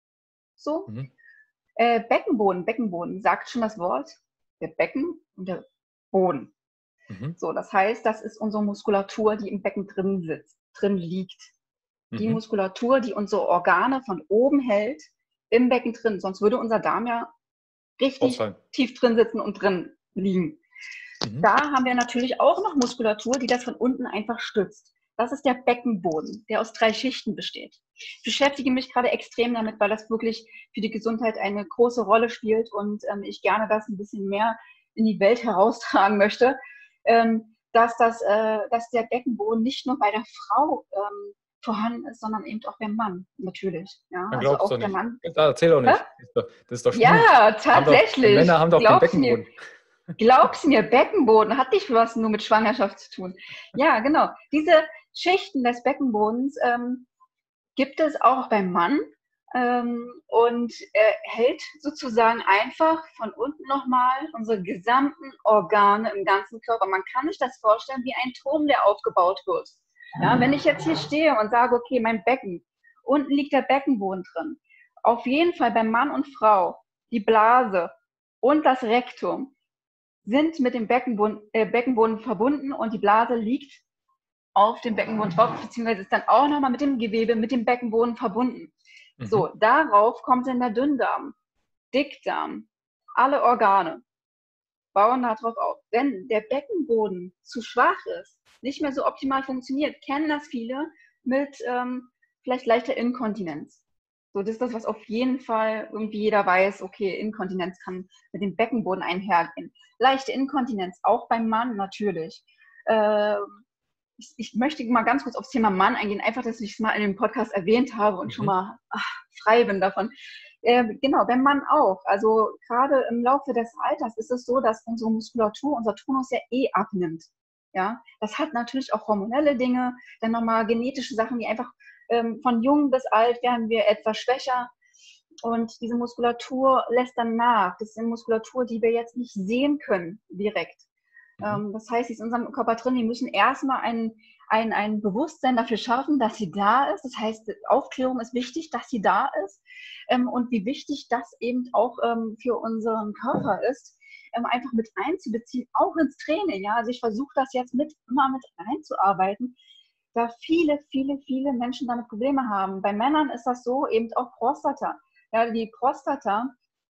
so. Mhm. Äh, Beckenboden, Beckenboden, sagt schon das Wort, der Becken und der Boden. Mhm. So, das heißt, das ist unsere Muskulatur, die im Becken drin sitzt, drin liegt. Mhm. Die Muskulatur, die unsere Organe von oben hält, im Becken drin. Sonst würde unser Darm ja richtig Ausfallen. tief drin sitzen und drin liegen. Mhm. Da haben wir natürlich auch noch Muskulatur, die das von unten einfach stützt. Das ist der Beckenboden, der aus drei Schichten besteht. Ich beschäftige mich gerade extrem damit, weil das wirklich für die Gesundheit eine große Rolle spielt und ähm, ich gerne das ein bisschen mehr in die Welt heraustragen möchte, ähm, dass, das, äh, dass der Beckenboden nicht nur bei der Frau ähm, vorhanden ist, sondern eben auch beim Mann, natürlich. Ja, Man also auch der nicht. Mann. Erzähl doch nicht. Das ist doch, das ist doch ja, tatsächlich. Haben doch, Männer haben doch den Beckenboden. Mir, glaub's mir, Beckenboden hat nicht was nur mit Schwangerschaft zu tun. Ja, genau. Diese Schichten des Beckenbodens ähm, gibt es auch beim Mann ähm, und äh, hält sozusagen einfach von unten nochmal unsere gesamten Organe im ganzen Körper. Man kann sich das vorstellen wie ein Turm, der aufgebaut wird. Ja, wenn ich jetzt hier stehe und sage, okay, mein Becken, unten liegt der Beckenboden drin. Auf jeden Fall bei Mann und Frau, die Blase und das Rektum sind mit dem Beckenboden, äh, Beckenboden verbunden und die Blase liegt auf dem Beckenboden drauf, beziehungsweise ist dann auch nochmal mit dem Gewebe, mit dem Beckenboden verbunden. Mhm. So, darauf kommt dann der Dünndarm, Dickdarm, alle Organe bauen darauf auf. Wenn der Beckenboden zu schwach ist, nicht mehr so optimal funktioniert, kennen das viele mit ähm, vielleicht leichter Inkontinenz. So, das ist das, was auf jeden Fall irgendwie jeder weiß, okay, Inkontinenz kann mit dem Beckenboden einhergehen. Leichte Inkontinenz, auch beim Mann natürlich. Äh, ich, ich möchte mal ganz kurz aufs Thema Mann eingehen, einfach, dass ich es mal in dem Podcast erwähnt habe und mhm. schon mal ach, frei bin davon. Äh, genau, beim Mann auch. Also gerade im Laufe des Alters ist es so, dass unsere Muskulatur, unser Tonus ja eh abnimmt. Ja, das hat natürlich auch hormonelle Dinge, dann nochmal genetische Sachen, die einfach ähm, von jung bis alt werden wir etwas schwächer. Und diese Muskulatur lässt dann nach. Das ist eine Muskulatur, die wir jetzt nicht sehen können direkt. Mhm. Ähm, das heißt, sie ist in unserem Körper drin. Die müssen erstmal ein, ein, ein Bewusstsein dafür schaffen, dass sie da ist. Das heißt, Aufklärung ist wichtig, dass sie da ist. Ähm, und wie wichtig das eben auch ähm, für unseren Körper ist, ähm, einfach mit einzubeziehen, auch ins Training. Ja? Also ich versuche das jetzt mit, immer mit einzuarbeiten, da viele, viele, viele Menschen damit Probleme haben. Bei Männern ist das so, eben auch Prostata. Ja, die Prostata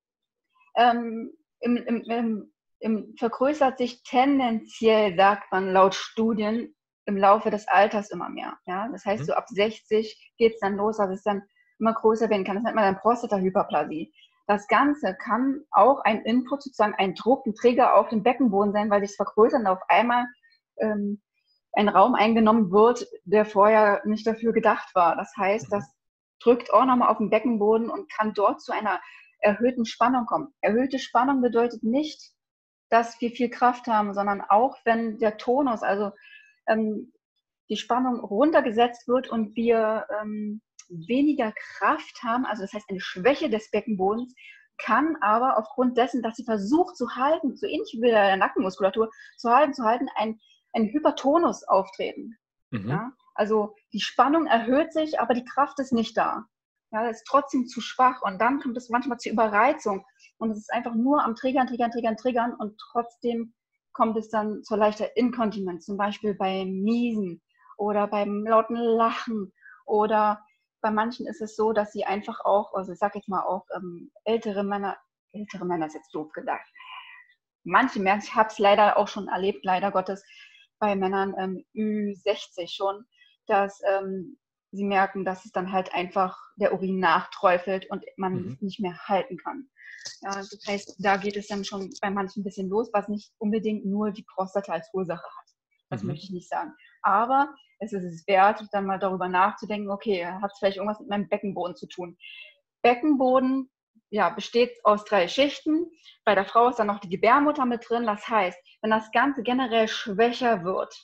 ähm, im, im, im, im, vergrößert sich tendenziell, sagt man laut Studien, im Laufe des Alters immer mehr. Ja? Das heißt, so ab sechzig geht es dann los, dass es dann immer größer werden kann. Das nennt man dann Prostata-Hyperplasie. Das Ganze kann auch ein Input, sozusagen ein Druck, ein Trigger auf dem Beckenboden sein, weil sich das vergrößern auf einmal ähm, ein Raum eingenommen wird, der vorher nicht dafür gedacht war. Das heißt, das drückt auch nochmal auf den Beckenboden und kann dort zu einer erhöhten Spannung kommen. Erhöhte Spannung bedeutet nicht, dass wir viel Kraft haben, sondern auch, wenn der Tonus, also ähm, die Spannung runtergesetzt wird und wir ähm, weniger Kraft haben, also das heißt eine Schwäche des Beckenbodens, kann aber aufgrund dessen, dass sie versucht zu halten, so ähnlich wie bei der Nackenmuskulatur, zu halten, zu halten, ein, ein Hypertonus auftreten. Mhm. Ja? Also die Spannung erhöht sich, aber die Kraft ist nicht da. Ja, ist trotzdem zu schwach und dann kommt es manchmal zur Überreizung und es ist einfach nur am Triggern, Triggern, Triggern, Triggern und trotzdem kommt es dann zur leichten Inkontinenz, zum Beispiel beim Niesen oder beim lauten Lachen oder bei manchen ist es so, dass sie einfach auch, also ich sag jetzt mal auch ähm, ältere Männer, ältere Männer ist jetzt doof gedacht, manche merken, ich habe es leider auch schon erlebt, leider Gottes, bei Männern ähm, Ü sechzig schon, dass ähm, sie merken, dass es dann halt einfach der Urin nachträufelt und man mhm. es nicht mehr halten kann. Ja, das heißt, da geht es dann schon bei manchen ein bisschen los, was nicht unbedingt nur die Prostata als Ursache hat. Das mhm. möchte ich nicht sagen. Aber es ist es wert, dann mal darüber nachzudenken, okay, hat es vielleicht irgendwas mit meinem Beckenboden zu tun. Beckenboden ja, besteht aus drei Schichten. Bei der Frau ist dann noch die Gebärmutter mit drin. Das heißt, wenn das Ganze generell schwächer wird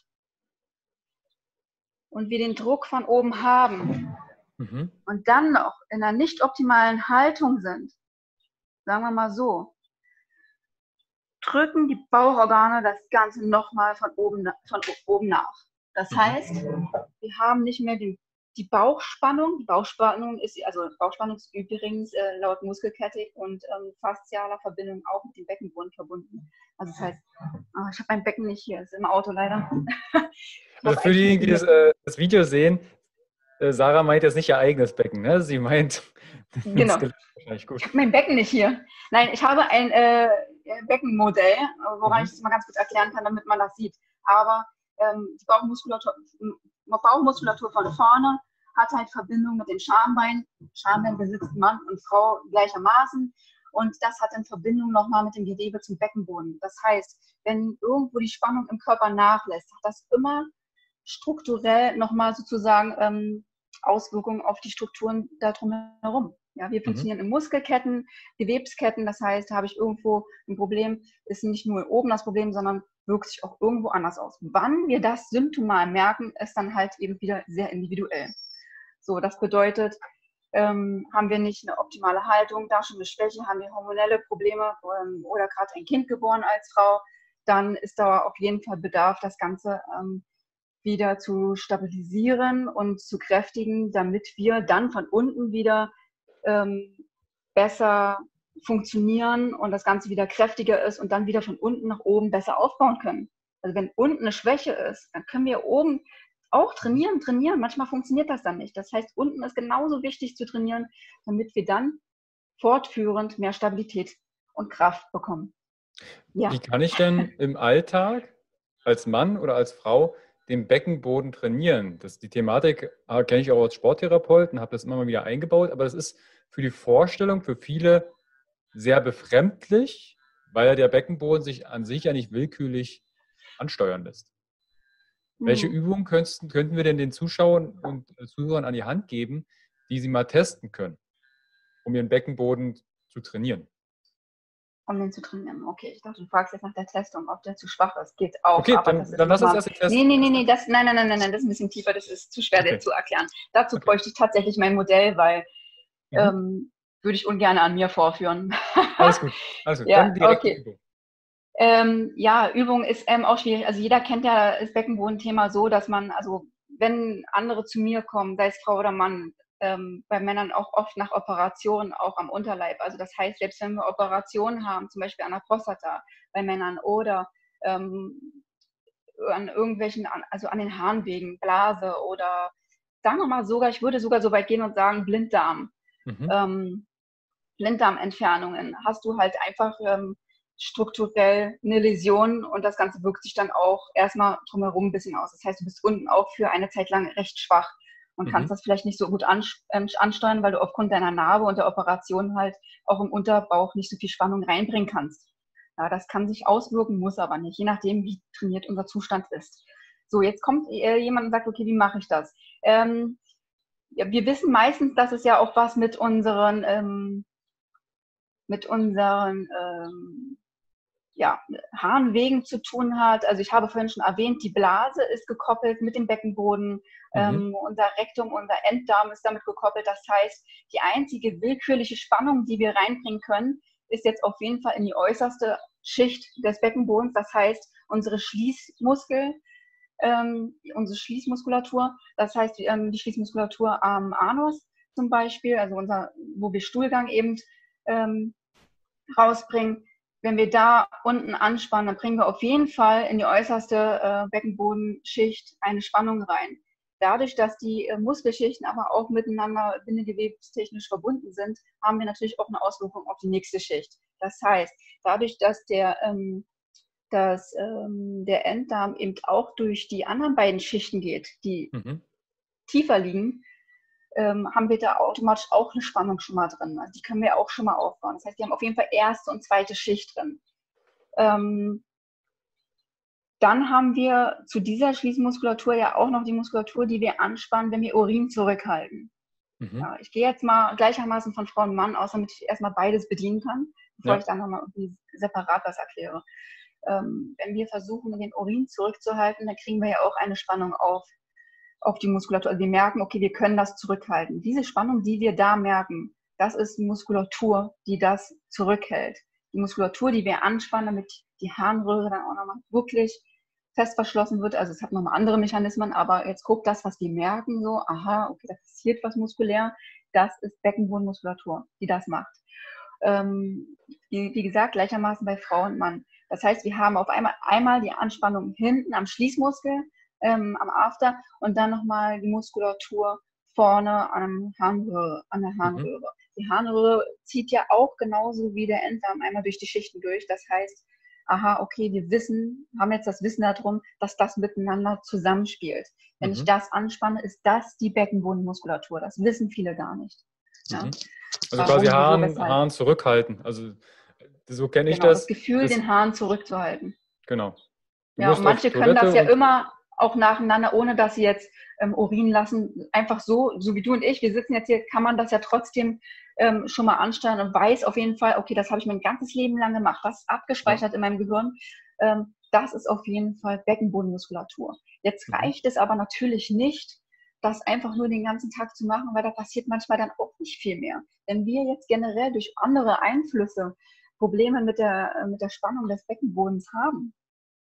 und wir den Druck von oben haben mhm. und dann noch in einer nicht optimalen Haltung sind, sagen wir mal so, drücken die Bauchorgane das Ganze nochmal von oben, von oben nach. Das heißt, wir haben nicht mehr die, die Bauchspannung. Die Bauchspannung ist, also Bauchspannung ist übrigens äh, laut Muskelkette und ähm, faszialer Verbindung auch mit dem Beckenboden verbunden. Also das heißt, oh, ich habe mein Becken nicht hier, ist im Auto leider. Also für diejenigen, die das, äh, das Video sehen, äh, Sarah meint jetzt nicht ihr eigenes Becken, ne? Sie meint, genau. Das wahrscheinlich gut. Ich habe mein Becken nicht hier. Nein, ich habe ein äh, Beckenmodell, woran mhm. ich das mal ganz kurz erklären kann, damit man das sieht. Aber ähm, die Bauchmuskulatur, Bauchmuskulatur von vorne hat halt Verbindung mit den Schambeinen. Schambein besitzt Mann und Frau gleichermaßen. Und das hat in Verbindung nochmal mit dem Gewebe zum Beckenboden. Das heißt, wenn irgendwo die Spannung im Körper nachlässt, hat das immer strukturell nochmal sozusagen ähm, Auswirkungen auf die Strukturen da drumherum. Ja, wir funktionieren mhm. in Muskelketten, Gewebsketten. Das heißt, habe ich irgendwo ein Problem, ist nicht nur oben das Problem, sondern wirkt sich auch irgendwo anders aus. Wann wir das symptomal merken, ist dann halt eben wieder sehr individuell. So, das bedeutet, ähm, haben wir nicht eine optimale Haltung, da schon eine Schwäche, haben wir hormonelle Probleme ähm, oder gerade ein Kind geboren als Frau, dann ist da auf jeden Fall Bedarf, das Ganze ähm, wieder zu stabilisieren und zu kräftigen, damit wir dann von unten wieder ähm, besser funktionieren und das Ganze wieder kräftiger ist und dann wieder von unten nach oben besser aufbauen können. Also wenn unten eine Schwäche ist, dann können wir oben auch trainieren, trainieren. Manchmal funktioniert das dann nicht. Das heißt, unten ist genauso wichtig zu trainieren, damit wir dann fortführend mehr Stabilität und Kraft bekommen. Ja. Wie kann ich denn im Alltag als Mann oder als Frau den Beckenboden trainieren? Das, die Thematik kenne ich auch als Sporttherapeut und habe das immer mal wieder eingebaut, aber das ist für die Vorstellung für viele sehr befremdlich, weil der Beckenboden sich an sich ja nicht willkürlich ansteuern lässt. Mhm. Welche Übungen könnten, könnten wir denn den Zuschauern und Zuhörern an die Hand geben, die sie mal testen können? um ihren Beckenboden zu trainieren. Um den zu trainieren. Okay, ich dachte, du fragst jetzt nach der Testung, ob der zu schwach ist. Geht auch, okay, aber dann, das ist dann lass uns mal, erst den Test. Nee, nee, nee, nee, das, nein, nein, nein, nein, nein, das ist ein bisschen tiefer, das ist zu schwer Okay. zu erklären. Dazu Okay. bräuchte ich tatsächlich mein Modell, weil Mhm. ähm, würde ich ungern an mir vorführen. Alles gut, alles gut. Ja, Dann direkt okay. die Übung. Ähm, ja, Übung ist ähm, auch schwierig. Also jeder kennt ja das Beckenbodenthema so, dass man, also wenn andere zu mir kommen, sei es Frau oder Mann, ähm, bei Männern auch oft nach Operationen, auch am Unterleib. Also das heißt, selbst wenn wir Operationen haben, zum Beispiel an der Prostata bei Männern oder ähm, an irgendwelchen, also an den Harnwegen, Blase oder sagen wir mal sogar, ich würde sogar so weit gehen und sagen Blinddarm. Mhm. Ähm, Blinddarmentfernungen hast du halt einfach ähm, strukturell eine Läsion und das Ganze wirkt sich dann auch erstmal drumherum ein bisschen aus. Das heißt, du bist unten auch für eine Zeit lang recht schwach und Mhm. kannst das vielleicht nicht so gut ansteuern, weil du aufgrund deiner Narbe und der Operation halt auch im Unterbauch nicht so viel Spannung reinbringen kannst. Ja, das kann sich auswirken, muss aber nicht, je nachdem, wie trainiert unser Zustand ist. So, jetzt kommt äh, jemand und sagt, okay, wie mache ich das? Ähm, ja, wir wissen meistens, dass es ja auch was mit unseren ähm, mit unseren ähm, ja, Harnwegen zu tun hat. Also ich habe vorhin schon erwähnt, die Blase ist gekoppelt mit dem Beckenboden, Mhm. ähm, unser Rektum, unser Enddarm ist damit gekoppelt. Das heißt, die einzige willkürliche Spannung, die wir reinbringen können, ist jetzt auf jeden Fall in die äußerste Schicht des Beckenbodens. Das heißt, unsere Schließmuskel, ähm, unsere Schließmuskulatur, das heißt ähm, die Schließmuskulatur am Anus zum Beispiel, also unser, wo wir Stuhlgang eben ähm, rausbringen. Wenn wir da unten anspannen, dann bringen wir auf jeden Fall in die äußerste äh, Beckenbodenschicht eine Spannung rein. Dadurch, dass die äh, Muskelschichten aber auch miteinander bindegewebstechnisch verbunden sind, haben wir natürlich auch eine Auswirkung auf die nächste Schicht. Das heißt, dadurch, dass der, ähm, dass, ähm, der Enddarm eben auch durch die anderen beiden Schichten geht, die Mhm. tiefer liegen, ähm, haben wir da automatisch auch eine Spannung schon mal drin. Also die können wir auch schon mal aufbauen. Das heißt, die haben auf jeden Fall erste und zweite Schicht drin. Ähm, dann haben wir zu dieser Schließmuskulatur ja auch noch die Muskulatur, die wir anspannen, wenn wir Urin zurückhalten. Mhm. Ja, ich gehe jetzt mal gleichermaßen von Frau und Mann aus, damit ich erstmal beides bedienen kann, bevor Ja. ich dann nochmal irgendwie separat was erkläre. Ähm, wenn wir versuchen, den Urin zurückzuhalten, dann kriegen wir ja auch eine Spannung auf auf die Muskulatur. Also wir merken, okay, wir können das zurückhalten. Diese Spannung, die wir da merken, das ist die Muskulatur, die das zurückhält. Die Muskulatur, die wir anspannen, damit die Harnröhre dann auch nochmal wirklich fest verschlossen wird. Also es hat nochmal andere Mechanismen, aber jetzt guckt das, was wir merken, so, aha, okay, da passiert was muskulär. Das ist Beckenbodenmuskulatur, die das macht. Ähm, wie, wie gesagt, gleichermaßen bei Frau und Mann. Das heißt, wir haben auf einmal, einmal die Anspannung hinten am Schließmuskel, ähm, am After und dann nochmal die Muskulatur vorne an, Harnröhre, an der Harnröhre. Mhm. Die Harnröhre zieht ja auch genauso wie der Enddarm einmal durch die Schichten durch. Das heißt, aha, okay, wir wissen, haben jetzt das Wissen darum, dass das miteinander zusammenspielt. Wenn mhm. ich das anspanne, ist das die Beckenbodenmuskulatur. Das wissen viele gar nicht. Ja? Mhm. Also quasi Haaren, Haaren zurückhalten. Also so kenne ich genau, das. Das Gefühl, das, den Haaren zurückzuhalten. Genau. Du ja, und manche können das ja immer auch nacheinander, ohne dass sie jetzt ähm, Urin lassen. Einfach so, so wie du und ich, wir sitzen jetzt hier, kann man das ja trotzdem ähm, schon mal ansteuern und weiß auf jeden Fall, okay, das habe ich mein ganzes Leben lang gemacht. Das ist abgespeichert ja. in meinem Gehirn. Ähm, das ist auf jeden Fall Beckenbodenmuskulatur. Jetzt mhm. reicht es aber natürlich nicht, das einfach nur den ganzen Tag zu machen, weil da passiert manchmal dann auch nicht viel mehr. Wenn wir jetzt generell durch andere Einflüsse Probleme mit der, mit der Spannung des Beckenbodens haben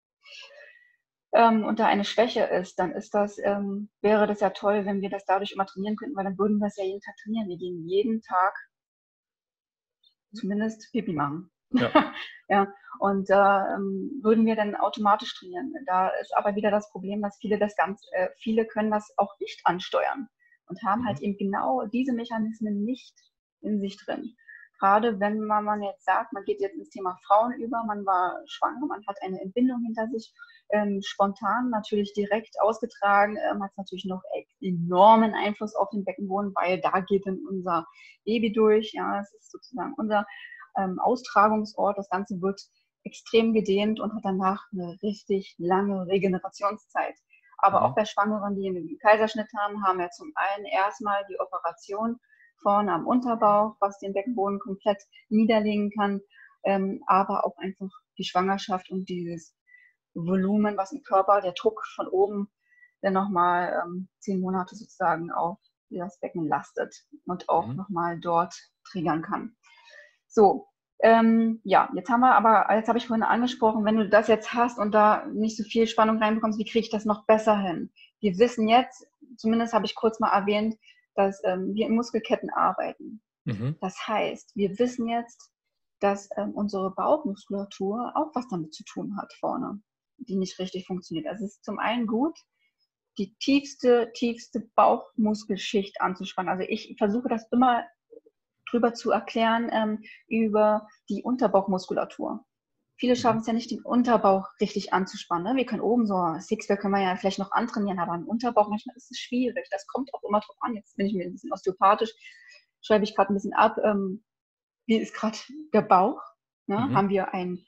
ähm, und da eine Schwäche ist, dann ist das, ähm, wäre das ja toll, wenn wir das dadurch immer trainieren könnten, weil dann würden wir es ja jeden Tag trainieren. Wir gehen jeden Tag zumindest Pipi machen. Ja. ja. Und da ähm, würden wir dann automatisch trainieren. Da ist aber wieder das Problem, dass viele das ganz, äh, viele können das auch nicht ansteuern und haben mhm. halt eben genau diese Mechanismen nicht in sich drin. Gerade wenn man, man jetzt sagt, man geht jetzt ins Thema Frauen über, man war schwanger, man hat eine Entbindung hinter sich, ähm, spontan natürlich direkt ausgetragen, ähm, hat es natürlich noch enormen Einfluss auf den Beckenboden, weil da geht dann unser Baby durch, ja, das ist sozusagen unser ähm, Austragungsort, das Ganze wird extrem gedehnt und hat danach eine richtig lange Regenerationszeit. Aber mhm. auch bei Schwangeren, die einen Kaiserschnitt haben, haben ja zum einen erstmal die Operation vorne am Unterbauch, was den Beckenboden komplett niederlegen kann, ähm, aber auch einfach die Schwangerschaft und dieses Volumen, was im Körper, der Druck von oben, der nochmal ähm, zehn Monate sozusagen auf das Becken lastet und auch mhm. nochmal dort triggern kann. So, ähm, ja, jetzt haben wir aber, jetzt habe ich vorhin angesprochen, wenn du das jetzt hast und da nicht so viel Spannung reinbekommst, wie kriege ich das noch besser hin? Wir wissen jetzt, zumindest habe ich kurz mal erwähnt, dass ähm, wir in Muskelketten arbeiten. Mhm. Das heißt, wir wissen jetzt, dass ähm, unsere Bauchmuskulatur auch was damit zu tun hat vorne, die nicht richtig funktioniert. Also es ist zum einen gut, die tiefste, tiefste Bauchmuskelschicht anzuspannen. Also ich versuche das immer drüber zu erklären ähm, über die Unterbauchmuskulatur. Viele schaffen es ja nicht, den Unterbauch richtig anzuspannen. Ne? Wir können oben so, Sixpack können wir ja vielleicht noch antrainieren, aber im Unterbauch manchmal ist es schwierig. Das kommt auch immer drauf an. Jetzt bin ich mir ein bisschen osteopathisch, schreibe ich gerade ein bisschen ab. Ähm, wie ist gerade der Bauch? Ne? Mhm. Haben wir einen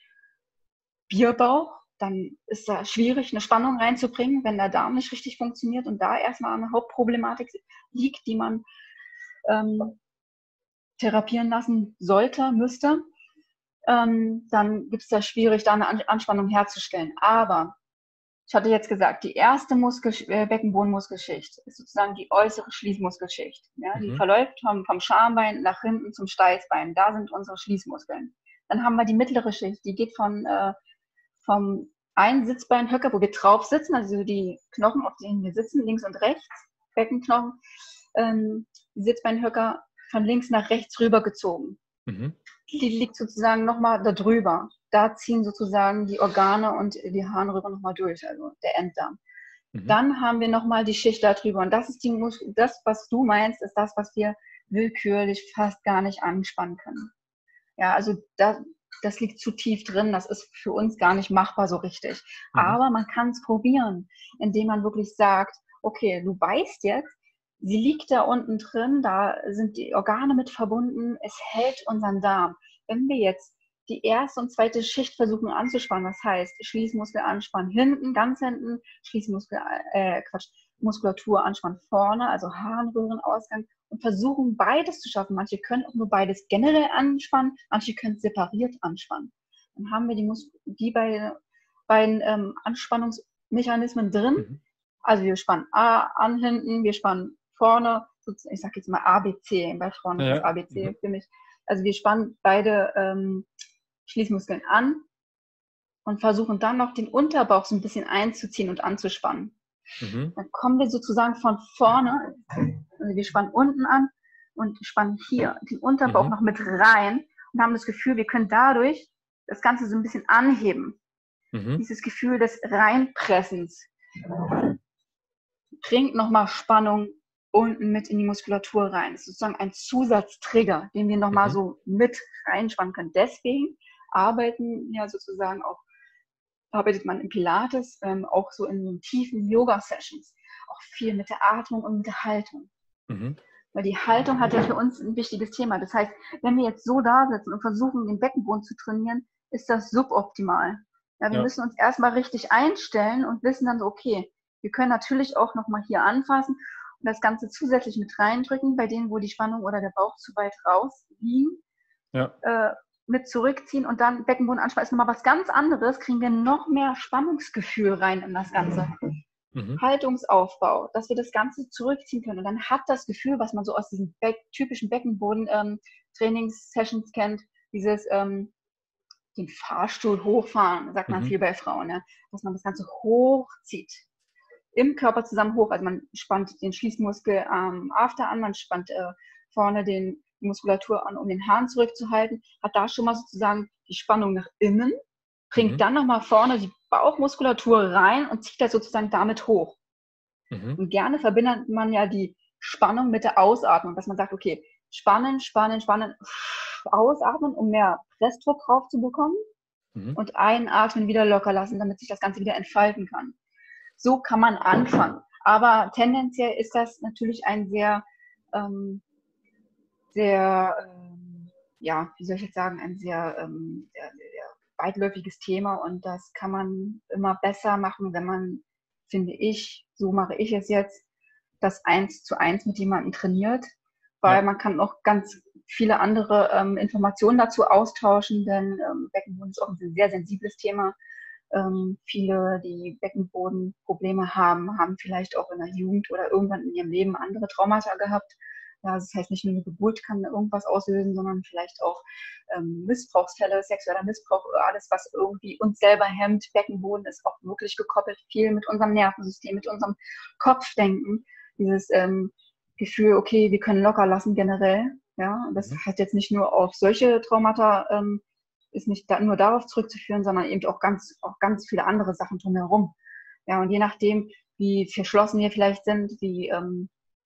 Bierbauch? Dann ist da schwierig, eine Spannung reinzubringen, wenn der Darm nicht richtig funktioniert und da erstmal eine Hauptproblematik liegt, die man ähm, therapieren lassen sollte, müsste, ähm, dann gibt es da schwierig, da eine Anspannung herzustellen. Aber ich hatte jetzt gesagt, die erste Muskel, äh, Beckenbodenmuskelschicht ist sozusagen die äußere Schließmuskelschicht. Ja? Mhm. Die verläuft vom, vom Schambein nach hinten zum Steißbein. Da sind unsere Schließmuskeln. Dann haben wir die mittlere Schicht, die geht von äh, vom einen Sitzbeinhöcker, wo wir drauf sitzen, also die Knochen, auf denen wir sitzen, links und rechts, Beckenknochen, ähm, die Sitzbeinhöcker von links nach rechts rübergezogen. Mhm. Die liegt sozusagen nochmal da drüber. Da ziehen sozusagen die Organe und die Harnröhre nochmal durch, also der Enddarm. Mhm. Dann haben wir nochmal die Schicht da drüber. Und das ist die Mus- das, was du meinst, ist das, was wir willkürlich fast gar nicht anspannen können. Ja, also da, das liegt zu tief drin, das ist für uns gar nicht machbar so richtig. Mhm. Aber man kann es probieren, indem man wirklich sagt, okay, du weißt jetzt, sie liegt da unten drin, da sind die Organe mit verbunden, es hält unseren Darm. Wenn wir jetzt die erste und zweite Schicht versuchen anzuspannen, das heißt Schließmuskel anspannen hinten, ganz hinten, Schließmuskel, äh, Quatsch, Muskulatur anspannen vorne, also Harnröhrenausgang und versuchen beides zu schaffen. Manche können auch nur beides generell anspannen, manche können es separiert anspannen. Dann haben wir die, Mus- die beiden, beiden ähm, Anspannungsmechanismen drin. Mhm. Also wir spannen A an hinten, wir spannen vorne, ich sage jetzt mal A B C, bei Frauen ist das A B C für mich. Also wir spannen beide ähm, Schließmuskeln an und versuchen dann noch den Unterbauch so ein bisschen einzuziehen und anzuspannen. Mhm. Dann kommen wir sozusagen von vorne, also wir spannen unten an und spannen hier den Unterbauch mhm. noch mit rein und haben das Gefühl, wir können dadurch das Ganze so ein bisschen anheben. Mhm. Dieses Gefühl des Reinpressens bringt nochmal Spannung unten mit in die Muskulatur rein. Das ist sozusagen ein Zusatztrigger, den wir nochmal mhm. so mit reinspannen können. Deswegen arbeiten ja sozusagen auch, arbeitet man im Pilates, ähm, auch so in so tiefen Yoga-Sessions, auch viel mit der Atmung und mit der Haltung. Mhm. Weil die Haltung hat ja für uns ein wichtiges Thema. Das heißt, wenn wir jetzt so da sitzen und versuchen, den Beckenboden zu trainieren, ist das suboptimal. Ja, wir ja. müssen uns erstmal richtig einstellen und wissen dann so, okay, wir können natürlich auch nochmal hier anfassen und das Ganze zusätzlich mit reindrücken, bei denen, wo die Spannung oder der Bauch zu weit raus liegen, ja. äh, mit zurückziehen und dann Beckenboden anspannen. Ist nochmal was ganz anderes, kriegen wir noch mehr Spannungsgefühl rein in das Ganze. Mhm. Haltungsaufbau, dass wir das Ganze zurückziehen können. Und dann hat das Gefühl, was man so aus diesen Be- typischen Beckenboden-Trainings-Sessions ähm, kennt, dieses ähm, den Fahrstuhl hochfahren, sagt man mhm. viel bei Frauen, ja? Dass man das Ganze hochzieht. Im Körper zusammen hoch. Also man spannt den Schließmuskel am ähm, After an, man spannt äh, vorne den, die Muskulatur an, um den Hahn zurückzuhalten, hat da schon mal sozusagen die Spannung nach innen, bringt mhm. dann nochmal vorne die Bauchmuskulatur rein und zieht das sozusagen damit hoch. Mhm. Und gerne verbindet man ja die Spannung mit der Ausatmung, dass man sagt, okay, spannen, spannen, spannen, ausatmen, um mehr Pressdruck drauf zu bekommen mhm. und einatmen, wieder locker lassen, damit sich das Ganze wieder entfalten kann. So kann man anfangen. Aber tendenziell ist das natürlich ein sehr, ähm, sehr, ähm, ja, wie soll ich jetzt sagen, ein sehr, ähm, sehr, sehr weitläufiges Thema und das kann man immer besser machen, wenn man, finde ich, so mache ich es jetzt, das eins zu eins mit jemandem trainiert weil Ja. man kann noch ganz viele andere ähm, Informationen dazu austauschen, denn ähm, Beckenboden ist auch ein sehr sensibles Thema. Ähm, viele, die Beckenbodenprobleme haben, haben vielleicht auch in der Jugend oder irgendwann in ihrem Leben andere Traumata gehabt. Ja, das heißt, nicht nur eine Geburt kann irgendwas auslösen, sondern vielleicht auch ähm, Missbrauchsfälle, sexueller Missbrauch, alles, was irgendwie uns selber hemmt. Beckenboden ist auch wirklich gekoppelt viel mit unserem Nervensystem, mit unserem Kopfdenken. Dieses ähm, Gefühl, okay, wir können locker lassen generell. Ja, und das Mhm. hat jetzt nicht nur auf solche Traumata, ähm, ist nicht da, nur darauf zurückzuführen, sondern eben auch ganz, auch ganz viele andere Sachen drumherum. Ja, und je nachdem, wie verschlossen wir vielleicht sind, wie, ähm,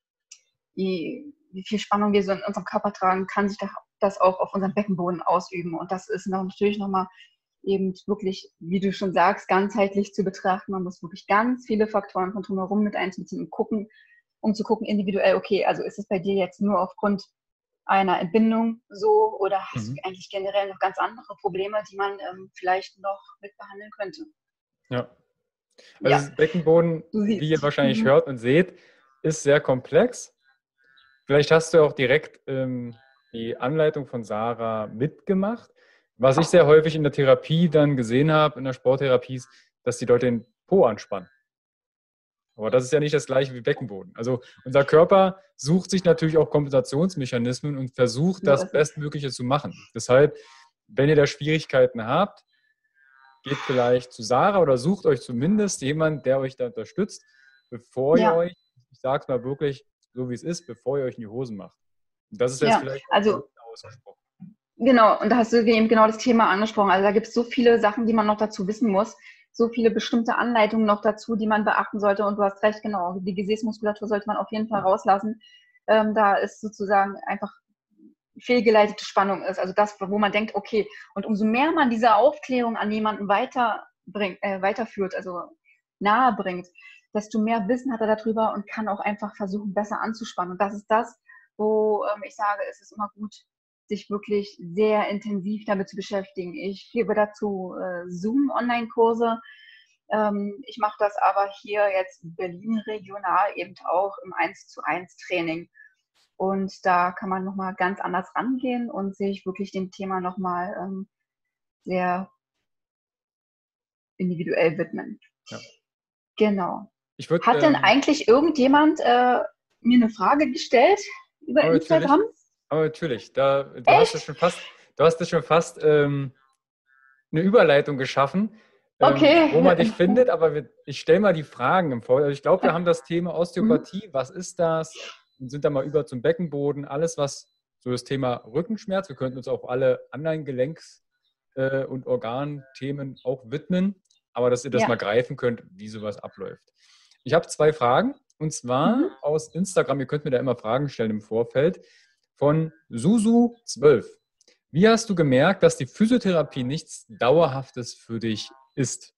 wie, wie viel Spannung wir so in unserem Körper tragen, kann sich das auch auf unserem Beckenboden ausüben. Und das ist noch, natürlich nochmal eben wirklich, wie du schon sagst, ganzheitlich zu betrachten. Man muss wirklich ganz viele Faktoren von drumherum mit einzubeziehen und gucken, um zu gucken individuell, okay, also ist es bei dir jetzt nur aufgrund einer Entbindung so oder hast du Mhm. eigentlich generell noch ganz andere Probleme, die man ähm, vielleicht noch mit behandeln könnte? Ja. Also Ja, das Beckenboden, du wie ihr siehst. wahrscheinlich Mhm. hört und seht, ist sehr komplex. Vielleicht hast du auch direkt ähm, die Anleitung von Sarah mitgemacht. Was ich sehr häufig in der Therapie dann gesehen habe, in der Sporttherapie, ist, dass die Leute den Po anspannen. Aber das ist ja nicht das gleiche wie Beckenboden. Also unser Körper sucht sich natürlich auch Kompensationsmechanismen und versucht, So das ist es. Bestmögliche zu machen. Deshalb, wenn ihr da Schwierigkeiten habt, geht vielleicht zu Sarah oder sucht euch zumindest jemanden, der euch da unterstützt, bevor ihr Ja, euch, ich sage es mal wirklich so wie es ist, bevor ihr euch in die Hosen macht. Und das ist jetzt ja, vielleicht auch von also mir ausgesprochen. genau, und da hast du eben genau das Thema angesprochen. Also da gibt es so viele Sachen, die man noch dazu wissen muss, so viele bestimmte Anleitungen noch dazu, die man beachten sollte. Und du hast recht, genau, die Gesäßmuskulatur sollte man auf jeden Fall rauslassen. Ähm, da ist sozusagen einfach fehlgeleitete Spannung ist. Also das, wo man denkt, okay, und umso mehr man diese Aufklärung an jemanden weiterbringt, äh, weiterführt, also nahe bringt, desto mehr Wissen hat er darüber und kann auch einfach versuchen, besser anzuspannen. Und das ist das, wo ähm, ich sage, es ist immer gut, sich wirklich sehr intensiv damit zu beschäftigen. Ich gebe dazu äh, Zoom-Online-Kurse. Ähm, ich mache das aber hier jetzt in Berlin regional eben auch im eins zu eins Training. Und da kann man nochmal ganz anders rangehen und sich wirklich dem Thema nochmal ähm, sehr individuell widmen. Ja. Genau. Ich würde, Hat denn ähm, eigentlich irgendjemand äh, mir eine Frage gestellt über aber natürlich, Instagram? aber natürlich, da, du hast das Echt? schon fast, du hast das schon fast ähm, eine Überleitung geschaffen, ähm, wo man dich Okay. findet, aber wir, ich stelle mal die Fragen im Vorfeld. Also ich glaube, wir haben das Thema Mhm. Osteopathie, was ist das? Und sind da mal über zum Beckenboden, alles was so das Thema Rückenschmerz, wir könnten uns auch alle anderen Gelenks- äh, und Organthemen auch widmen, aber dass ihr das mal Ja. greifen könnt, wie sowas abläuft. Ich habe zwei Fragen und Mhm. zwar aus Instagram, ihr könnt mir da immer Fragen stellen im Vorfeld, von Susu zwölf. Wie hast du gemerkt, dass die Physiotherapie nichts Dauerhaftes für dich ist?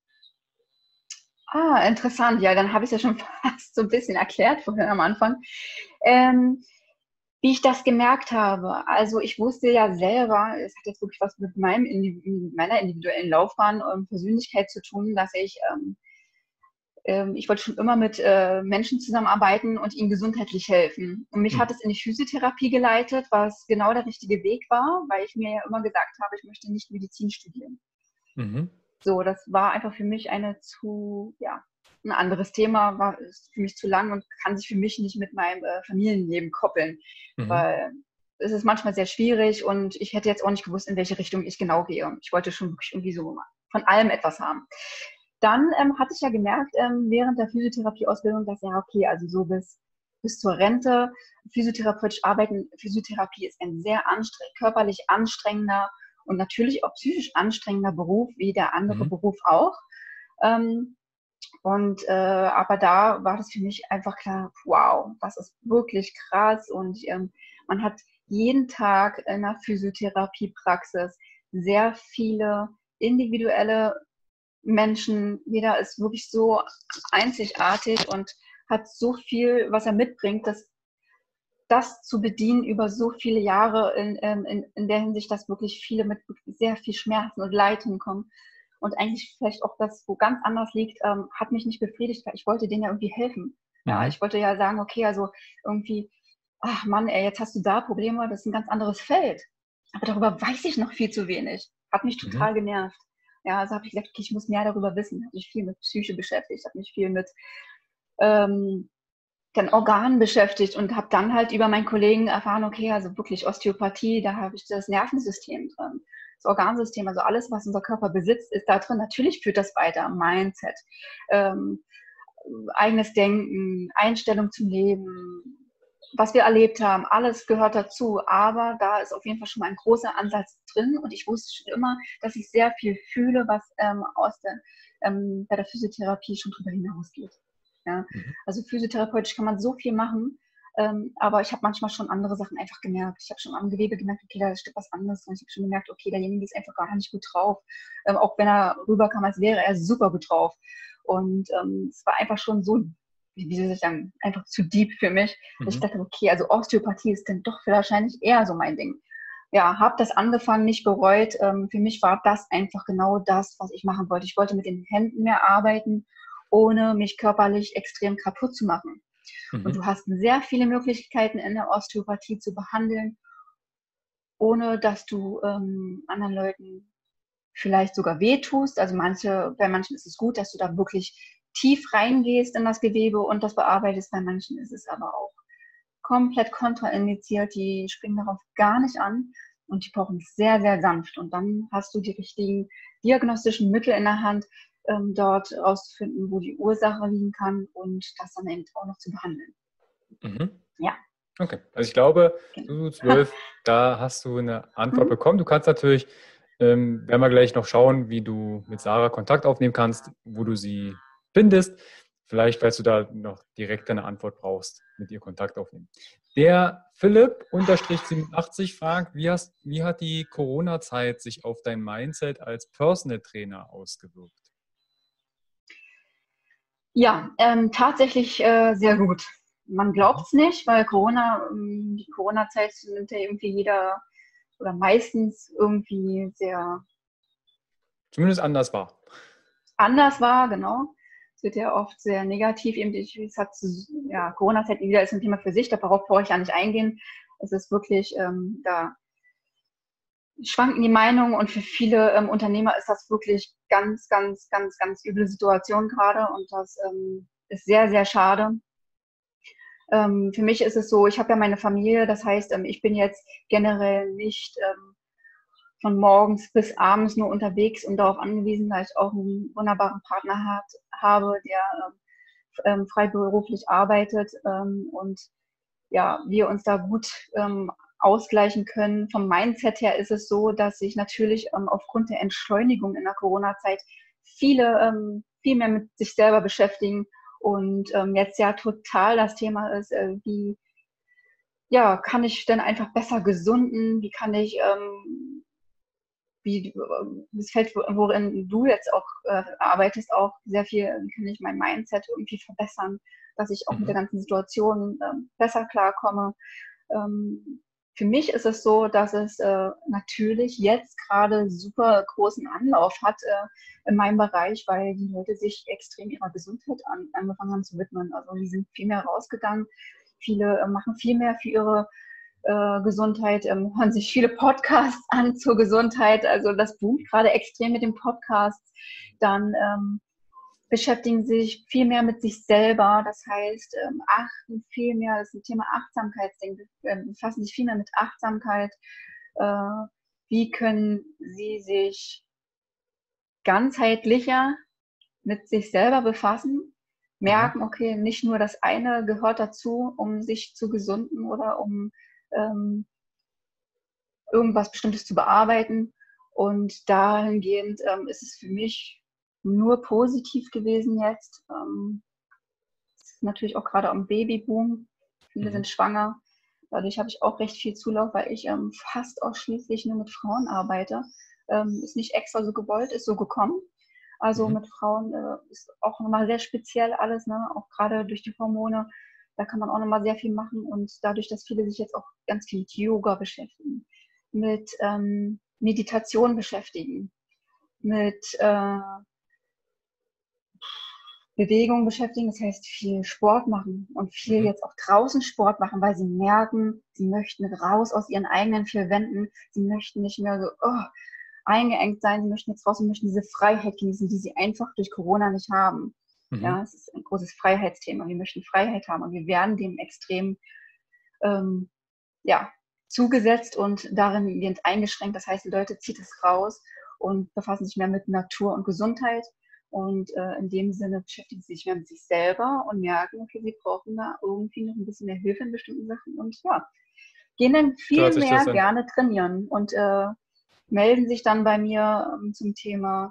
Ah, interessant. Ja, dann habe ich es ja schon fast so ein bisschen erklärt vorhin am Anfang. Ähm, wie ich das gemerkt habe. Also ich wusste ja selber, es hat jetzt wirklich was mit meinem, meiner individuellen Laufbahn und Persönlichkeit zu tun, dass ich, ähm, ähm, ich wollte schon immer mit äh, Menschen zusammenarbeiten und ihnen gesundheitlich helfen. Und mich Hm. hat es in die Physiotherapie geleitet, was genau der richtige Weg war, weil ich mir ja immer gesagt habe, ich möchte nicht Medizin studieren. Mhm. So, das war einfach für mich eine zu, ja, ein anderes Thema, war ist für mich zu lang und kann sich für mich nicht mit meinem äh, Familienleben koppeln, Mhm. weil es ist manchmal sehr schwierig und ich hätte jetzt auch nicht gewusst, in welche Richtung ich genau gehe. Ich wollte schon wirklich irgendwie so von allem etwas haben. Dann ähm, hatte ich ja gemerkt, ähm, während der Physiotherapieausbildung, dass ja, okay, also so bis, bis zur Rente physiotherapeutisch arbeiten, Physiotherapie ist ein sehr anstrengend, körperlich anstrengender und natürlich auch psychisch anstrengender Beruf, wie der andere Mhm. Beruf auch. Ähm, und äh, aber da war das für mich einfach klar, wow, das ist wirklich krass. Und ähm, man hat jeden Tag in der Physiotherapiepraxis sehr viele individuelle Menschen. Jeder ist wirklich so einzigartig und hat so viel, was er mitbringt, dass das zu bedienen über so viele Jahre in, in, in der Hinsicht, dass wirklich viele mit sehr viel Schmerzen und Leid hinkommen. Und eigentlich vielleicht auch das, wo ganz anders liegt, ähm, hat mich nicht befriedigt, weil ich wollte denen ja irgendwie helfen. Ja, Mhm. ich wollte ja sagen, okay, also irgendwie ach Mann, ey, jetzt hast du da Probleme, das ist ein ganz anderes Feld. Aber darüber weiß ich noch viel zu wenig. Hat mich total Mhm. genervt. Ja, also habe ich gesagt, okay, ich muss mehr darüber wissen. Habe mich viel mit Psyche beschäftigt, habe mich viel mit ähm, den Organen beschäftigt und habe dann halt über meinen Kollegen erfahren, okay, also wirklich Osteopathie, da habe ich das Nervensystem drin, das Organsystem, also alles, was unser Körper besitzt, ist da drin. Natürlich führt das weiter, Mindset, ähm, eigenes Denken, Einstellung zum Leben, was wir erlebt haben, alles gehört dazu. Aber da ist auf jeden Fall schon mal ein großer Ansatz drin und ich wusste schon immer, dass ich sehr viel fühle, was ähm, aus der, ähm, bei der Physiotherapie schon drüber hinausgeht. Ja? Mhm. Also physiotherapeutisch kann man so viel machen, ähm, aber ich habe manchmal schon andere Sachen einfach gemerkt. Ich habe schon am Gewebe gemerkt, okay, da steht was anderes. Und ich habe schon gemerkt, okay, derjenige ist einfach gar nicht gut drauf. Ähm, auch wenn er rüberkam, als wäre er super gut drauf. Und ähm, es war einfach schon so, wie, wie soll ich sagen, einfach zu deep für mich, dass ich Mhm. dachte, okay, also Osteopathie ist dann doch wahrscheinlich eher so mein Ding. Ja, habe das angefangen, nicht bereut. Ähm, für mich war das einfach genau das, was ich machen wollte. Ich wollte mit den Händen mehr arbeiten, ohne mich körperlich extrem kaputt zu machen. Und Mhm. du hast sehr viele Möglichkeiten in der Osteopathie zu behandeln, ohne dass du ähm, anderen Leuten vielleicht sogar wehtust. Also manche, bei manchen ist es gut, dass du da wirklich tief reingehst in das Gewebe und das bearbeitest. Bei manchen ist es aber auch komplett kontraindiziert. Die springen darauf gar nicht an und die brauchen es sehr, sehr sanft. Und dann hast du die richtigen diagnostischen Mittel in der Hand, ähm, dort rauszufinden, wo die Ursache liegen kann und das dann eben auch noch zu behandeln. Mhm. Ja, Okay, also ich glaube, genau. du zwölf, da hast du eine Antwort Mhm. bekommen. Du kannst natürlich, ähm, werden wir gleich noch schauen, wie du mit Sarah Kontakt aufnehmen kannst, wo du sie findest. Vielleicht, falls du da noch direkt eine Antwort brauchst, mit ihr Kontakt aufnehmen. Der Philipp unterstrich siebenundachtzig fragt, wie, hast, wie hat die Corona-Zeit sich auf dein Mindset als Personal Trainer ausgewirkt? Ja, ähm, tatsächlich äh, sehr gut. Man glaubt Mhm. es nicht, weil Corona, ähm, die Corona-Zeit nimmt ja irgendwie jeder oder meistens irgendwie sehr Zumindest anders war. anders wahr, genau. Es wird ja oft sehr negativ, eben, es hat, ja, Corona-Zeit wieder ist ein Thema für sich, darauf brauche ich ja nicht eingehen. Es ist wirklich, ähm, da schwanken die Meinungen und für viele ähm, Unternehmer ist das wirklich ganz, ganz, ganz, ganz üble Situation gerade und das ähm, ist sehr, sehr schade. Ähm, für mich ist es so, ich habe ja meine Familie, das heißt, ähm, ich bin jetzt generell nicht ähm, von morgens bis abends nur unterwegs und darauf angewiesen, da ich auch einen wunderbaren Partner hat, habe, der ähm, freiberuflich arbeitet ähm, und ja, wir uns da gut ähm, ausgleichen können. Vom Mindset her ist es so, dass sich natürlich ähm, aufgrund der Entschleunigung in der Corona-Zeit viele ähm, viel mehr mit sich selber beschäftigen und ähm, jetzt ja total das Thema ist, äh, wie ja, kann ich denn einfach besser gesunden, wie kann ich ähm, wie das Feld, worin du jetzt auch äh, arbeitest, auch sehr viel, wie kann ich mein Mindset irgendwie verbessern, dass ich auch mit der Mhm. ganzen Situation ähm, besser klarkomme. Ähm, für mich ist es so, dass es äh, natürlich jetzt gerade super großen Anlauf hat äh, in meinem Bereich, weil die Leute sich extrem ihrer Gesundheit an, angefangen haben zu widmen. Also die sind viel mehr rausgegangen. Viele äh, machen viel mehr für ihre äh, Gesundheit, ähm, hören sich viele Podcasts an zur Gesundheit. Also das boomt gerade extrem mit den Podcasts. Dann ähm, beschäftigen sich viel mehr mit sich selber. Das heißt, ähm, achten viel mehr, das ist ein Thema Achtsamkeitsding, äh, befassen sich viel mehr mit Achtsamkeit. Äh, wie können sie sich ganzheitlicher mit sich selber befassen, Mhm. merken, okay, nicht nur das eine gehört dazu, um sich zu gesunden oder um ähm, irgendwas Bestimmtes zu bearbeiten. Und dahingehend ähm, ist es für mich nur positiv gewesen jetzt. Ähm, es ist natürlich auch gerade am Babyboom. Viele Mhm. sind schwanger. Dadurch habe ich auch recht viel Zulauf, weil ich ähm, fast ausschließlich nur mit Frauen arbeite. Ähm, ist nicht extra so gewollt, ist so gekommen. Also Mhm. mit Frauen äh, ist auch nochmal sehr speziell alles, ne? Auch gerade durch die Hormone. Da kann man auch nochmal sehr viel machen. Und dadurch, dass viele sich jetzt auch ganz viel mit Yoga beschäftigen, mit ähm, Meditation beschäftigen, mit äh, Bewegung beschäftigen, das heißt viel Sport machen und viel Mhm. jetzt auch draußen Sport machen, weil sie merken, sie möchten raus aus ihren eigenen vier Wänden, sie möchten nicht mehr so oh, eingeengt sein, sie möchten jetzt raus und möchten diese Freiheit genießen, die sie einfach durch Corona nicht haben. Ja, Mhm. es ist ein großes Freiheitsthema. Wir möchten Freiheit haben und wir werden dem extrem ähm, ja, zugesetzt und darin wird eingeschränkt. Das heißt, die Leute zieht es raus und befassen sich mehr mit Natur und Gesundheit. Und äh, in dem Sinne beschäftigen sie sich mehr mit sich selber und merken, okay, sie brauchen da irgendwie noch ein bisschen mehr Hilfe in bestimmten Sachen. Und ja, gehen dann So hört viel sich das mehr an. gerne trainieren und äh, melden sich dann bei mir ähm, zum Thema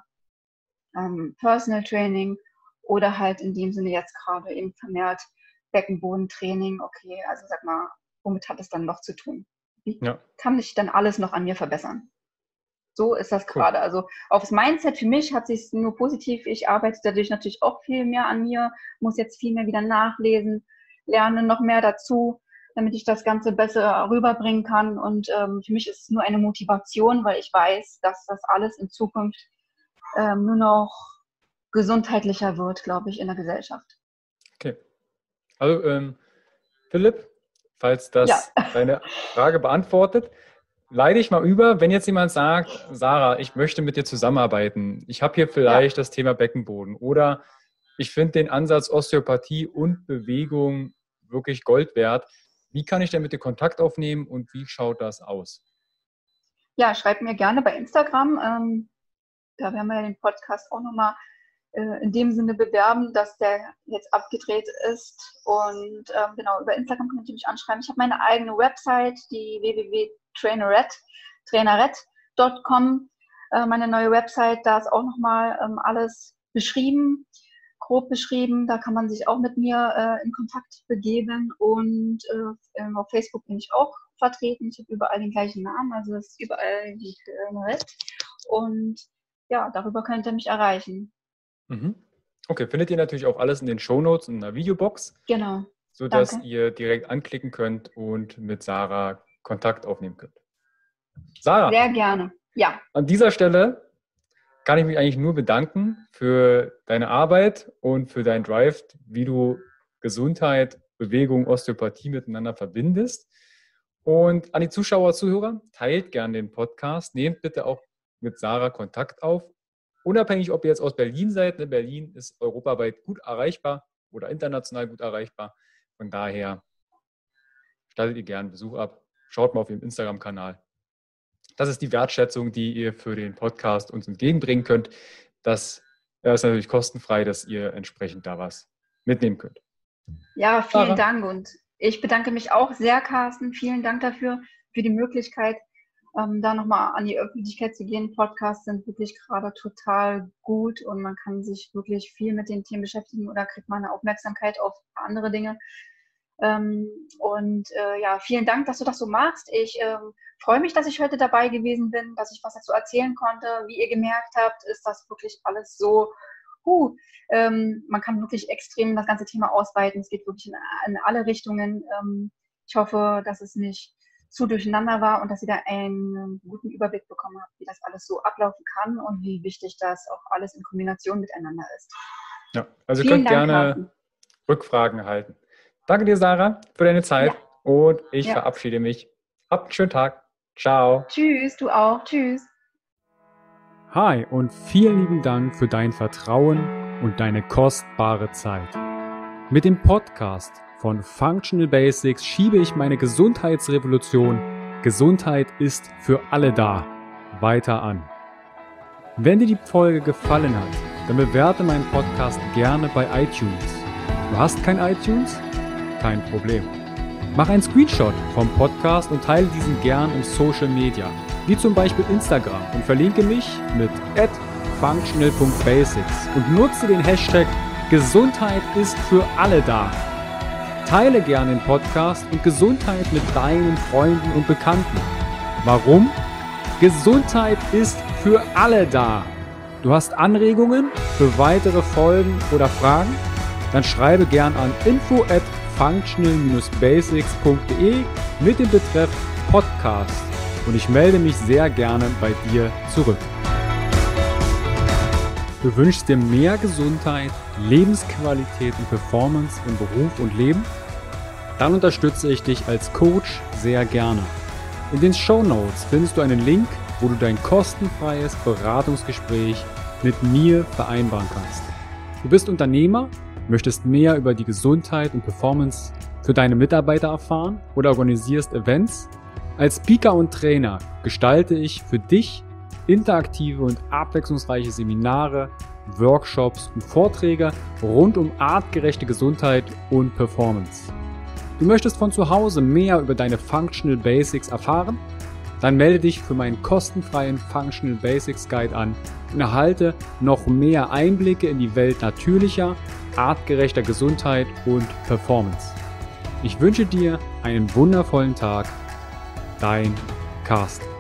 ähm, Personal Training oder halt in dem Sinne jetzt gerade eben vermehrt Beckenbodentraining. Okay, also sag mal, womit hat es dann noch zu tun? Wie Ja, kann ich dann alles noch an mir verbessern? So ist das cool. gerade. Also aufs Mindset für mich hat sich nur positiv. Ich arbeite dadurch natürlich auch viel mehr an mir, muss jetzt viel mehr wieder nachlesen, lerne noch mehr dazu, damit ich das Ganze besser rüberbringen kann. Und ähm, für mich ist es nur eine Motivation, weil ich weiß, dass das alles in Zukunft ähm, nur noch gesundheitlicher wird, glaube ich, in der Gesellschaft. Okay. Also, ähm, Philipp, falls Ja, das deine Frage beantwortet, leite ich mal über, wenn jetzt jemand sagt, Sarah, ich möchte mit dir zusammenarbeiten. Ich habe hier ja. vielleicht das Thema Beckenboden oder ich finde den Ansatz Osteopathie und Bewegung wirklich Gold wert. Wie kann ich denn mit dir Kontakt aufnehmen und wie schaut das aus? Ja, schreibt mir gerne bei Instagram. Ähm, da werden wir ja den Podcast auch nochmal äh, in dem Sinne bewerben, dass der jetzt abgedreht ist. Und ähm, genau, über Instagram könnt ihr mich anschreiben. Ich habe meine eigene Website, die w w w punkt traineret traineret punkt com. Äh, meine neue Website, da ist auch nochmal ähm, alles beschrieben, grob beschrieben. Da kann man sich auch mit mir äh, in Kontakt begeben. Und äh, auf Facebook bin ich auch vertreten. Ich habe überall den gleichen Namen, also es ist überall die Traineret. Und ja, darüber könnt ihr mich erreichen. Mhm. Okay, findet ihr natürlich auch alles in den Shownotes und in der Videobox, Genau. sodass Danke. ihr direkt anklicken könnt und mit Sarah Kontakt aufnehmen könnt. Sarah, Sehr gerne. Ja. an dieser Stelle kann ich mich eigentlich nur bedanken für deine Arbeit und für deinen Drive, wie du Gesundheit, Bewegung, Osteopathie miteinander verbindest. Und an die Zuschauer, Zuhörer, teilt gerne den Podcast, nehmt bitte auch mit Sarah Kontakt auf. Unabhängig, ob ihr jetzt aus Berlin seid, ne, Berlin ist europaweit gut erreichbar oder international gut erreichbar. Von daher stattet ihr gerne Besuch ab. Schaut mal auf ihrem Instagram-Kanal. Das ist die Wertschätzung, die ihr für den Podcast uns entgegenbringen könnt. Das ist natürlich kostenfrei, dass ihr entsprechend da was mitnehmen könnt. Ja, vielen Sarah. Dank und ich bedanke mich auch sehr, Carsten. Vielen Dank dafür, für die Möglichkeit, ähm, da nochmal an die Öffentlichkeit zu gehen. Podcasts sind wirklich gerade total gut und man kann sich wirklich viel mit den Themen beschäftigen oder kriegt mal eine Aufmerksamkeit auf andere Dinge. Ähm, und äh, ja, vielen Dank, dass du das so machst. Ich ähm, freue mich, dass ich heute dabei gewesen bin, dass ich was dazu erzählen konnte. Wie ihr gemerkt habt, ist das wirklich alles so, huh, ähm, man kann wirklich extrem das ganze Thema ausweiten. Es geht wirklich in, in alle Richtungen. Ähm, ich hoffe, dass es nicht zu durcheinander war und dass ihr da einen guten Überblick bekommen habt, wie das alles so ablaufen kann und wie wichtig das auch alles in Kombination miteinander ist. Ja, also ihr Vielen könnt Dank, gerne Carsten. Rückfragen erhalten. Danke dir, Sarah, für deine Zeit Ja. und ich Ja. verabschiede mich. Habt einen schönen Tag. Ciao. Tschüss, du auch. Tschüss. Hi und vielen lieben Dank für dein Vertrauen und deine kostbare Zeit. Mit dem Podcast von Functional Basics schiebe ich meine Gesundheitsrevolution Gesundheit ist für alle da weiter an. Wenn dir die Folge gefallen hat, dann bewerte meinen Podcast gerne bei iTunes. Du hast kein iTunes? Kein Problem. Mach einen Screenshot vom Podcast und teile diesen gern in Social Media, wie zum Beispiel Instagram, und verlinke mich mit at functional punkt basics und nutze den Hashtag Gesundheit ist für alle da. Teile gern den Podcast und Gesundheit mit deinen Freunden und Bekannten. Warum? Gesundheit ist für alle da. Du hast Anregungen für weitere Folgen oder Fragen? Dann schreibe gern an info at functional dash basics punkt de mit dem Betreff Podcast und ich melde mich sehr gerne bei dir zurück. Du wünschst dir mehr Gesundheit, Lebensqualität und Performance im Beruf und Leben? Dann unterstütze ich dich als Coach sehr gerne. In den Shownotes findest du einen Link, wo du dein kostenfreies Beratungsgespräch mit mir vereinbaren kannst. Du bist Unternehmer, möchtest mehr über die Gesundheit und Performance für deine Mitarbeiter erfahren oder organisierst Events? Als Speaker und Trainer gestalte ich für dich interaktive und abwechslungsreiche Seminare, Workshops und Vorträge rund um artgerechte Gesundheit und Performance. Du möchtest von zu Hause mehr über deine Functional Basics erfahren? Dann melde dich für meinen kostenfreien Functional Basics Guide an und erhalte noch mehr Einblicke in die Welt natürlicher, artgerechter Gesundheit und Performance. Ich wünsche dir einen wundervollen Tag. Dein Carsten.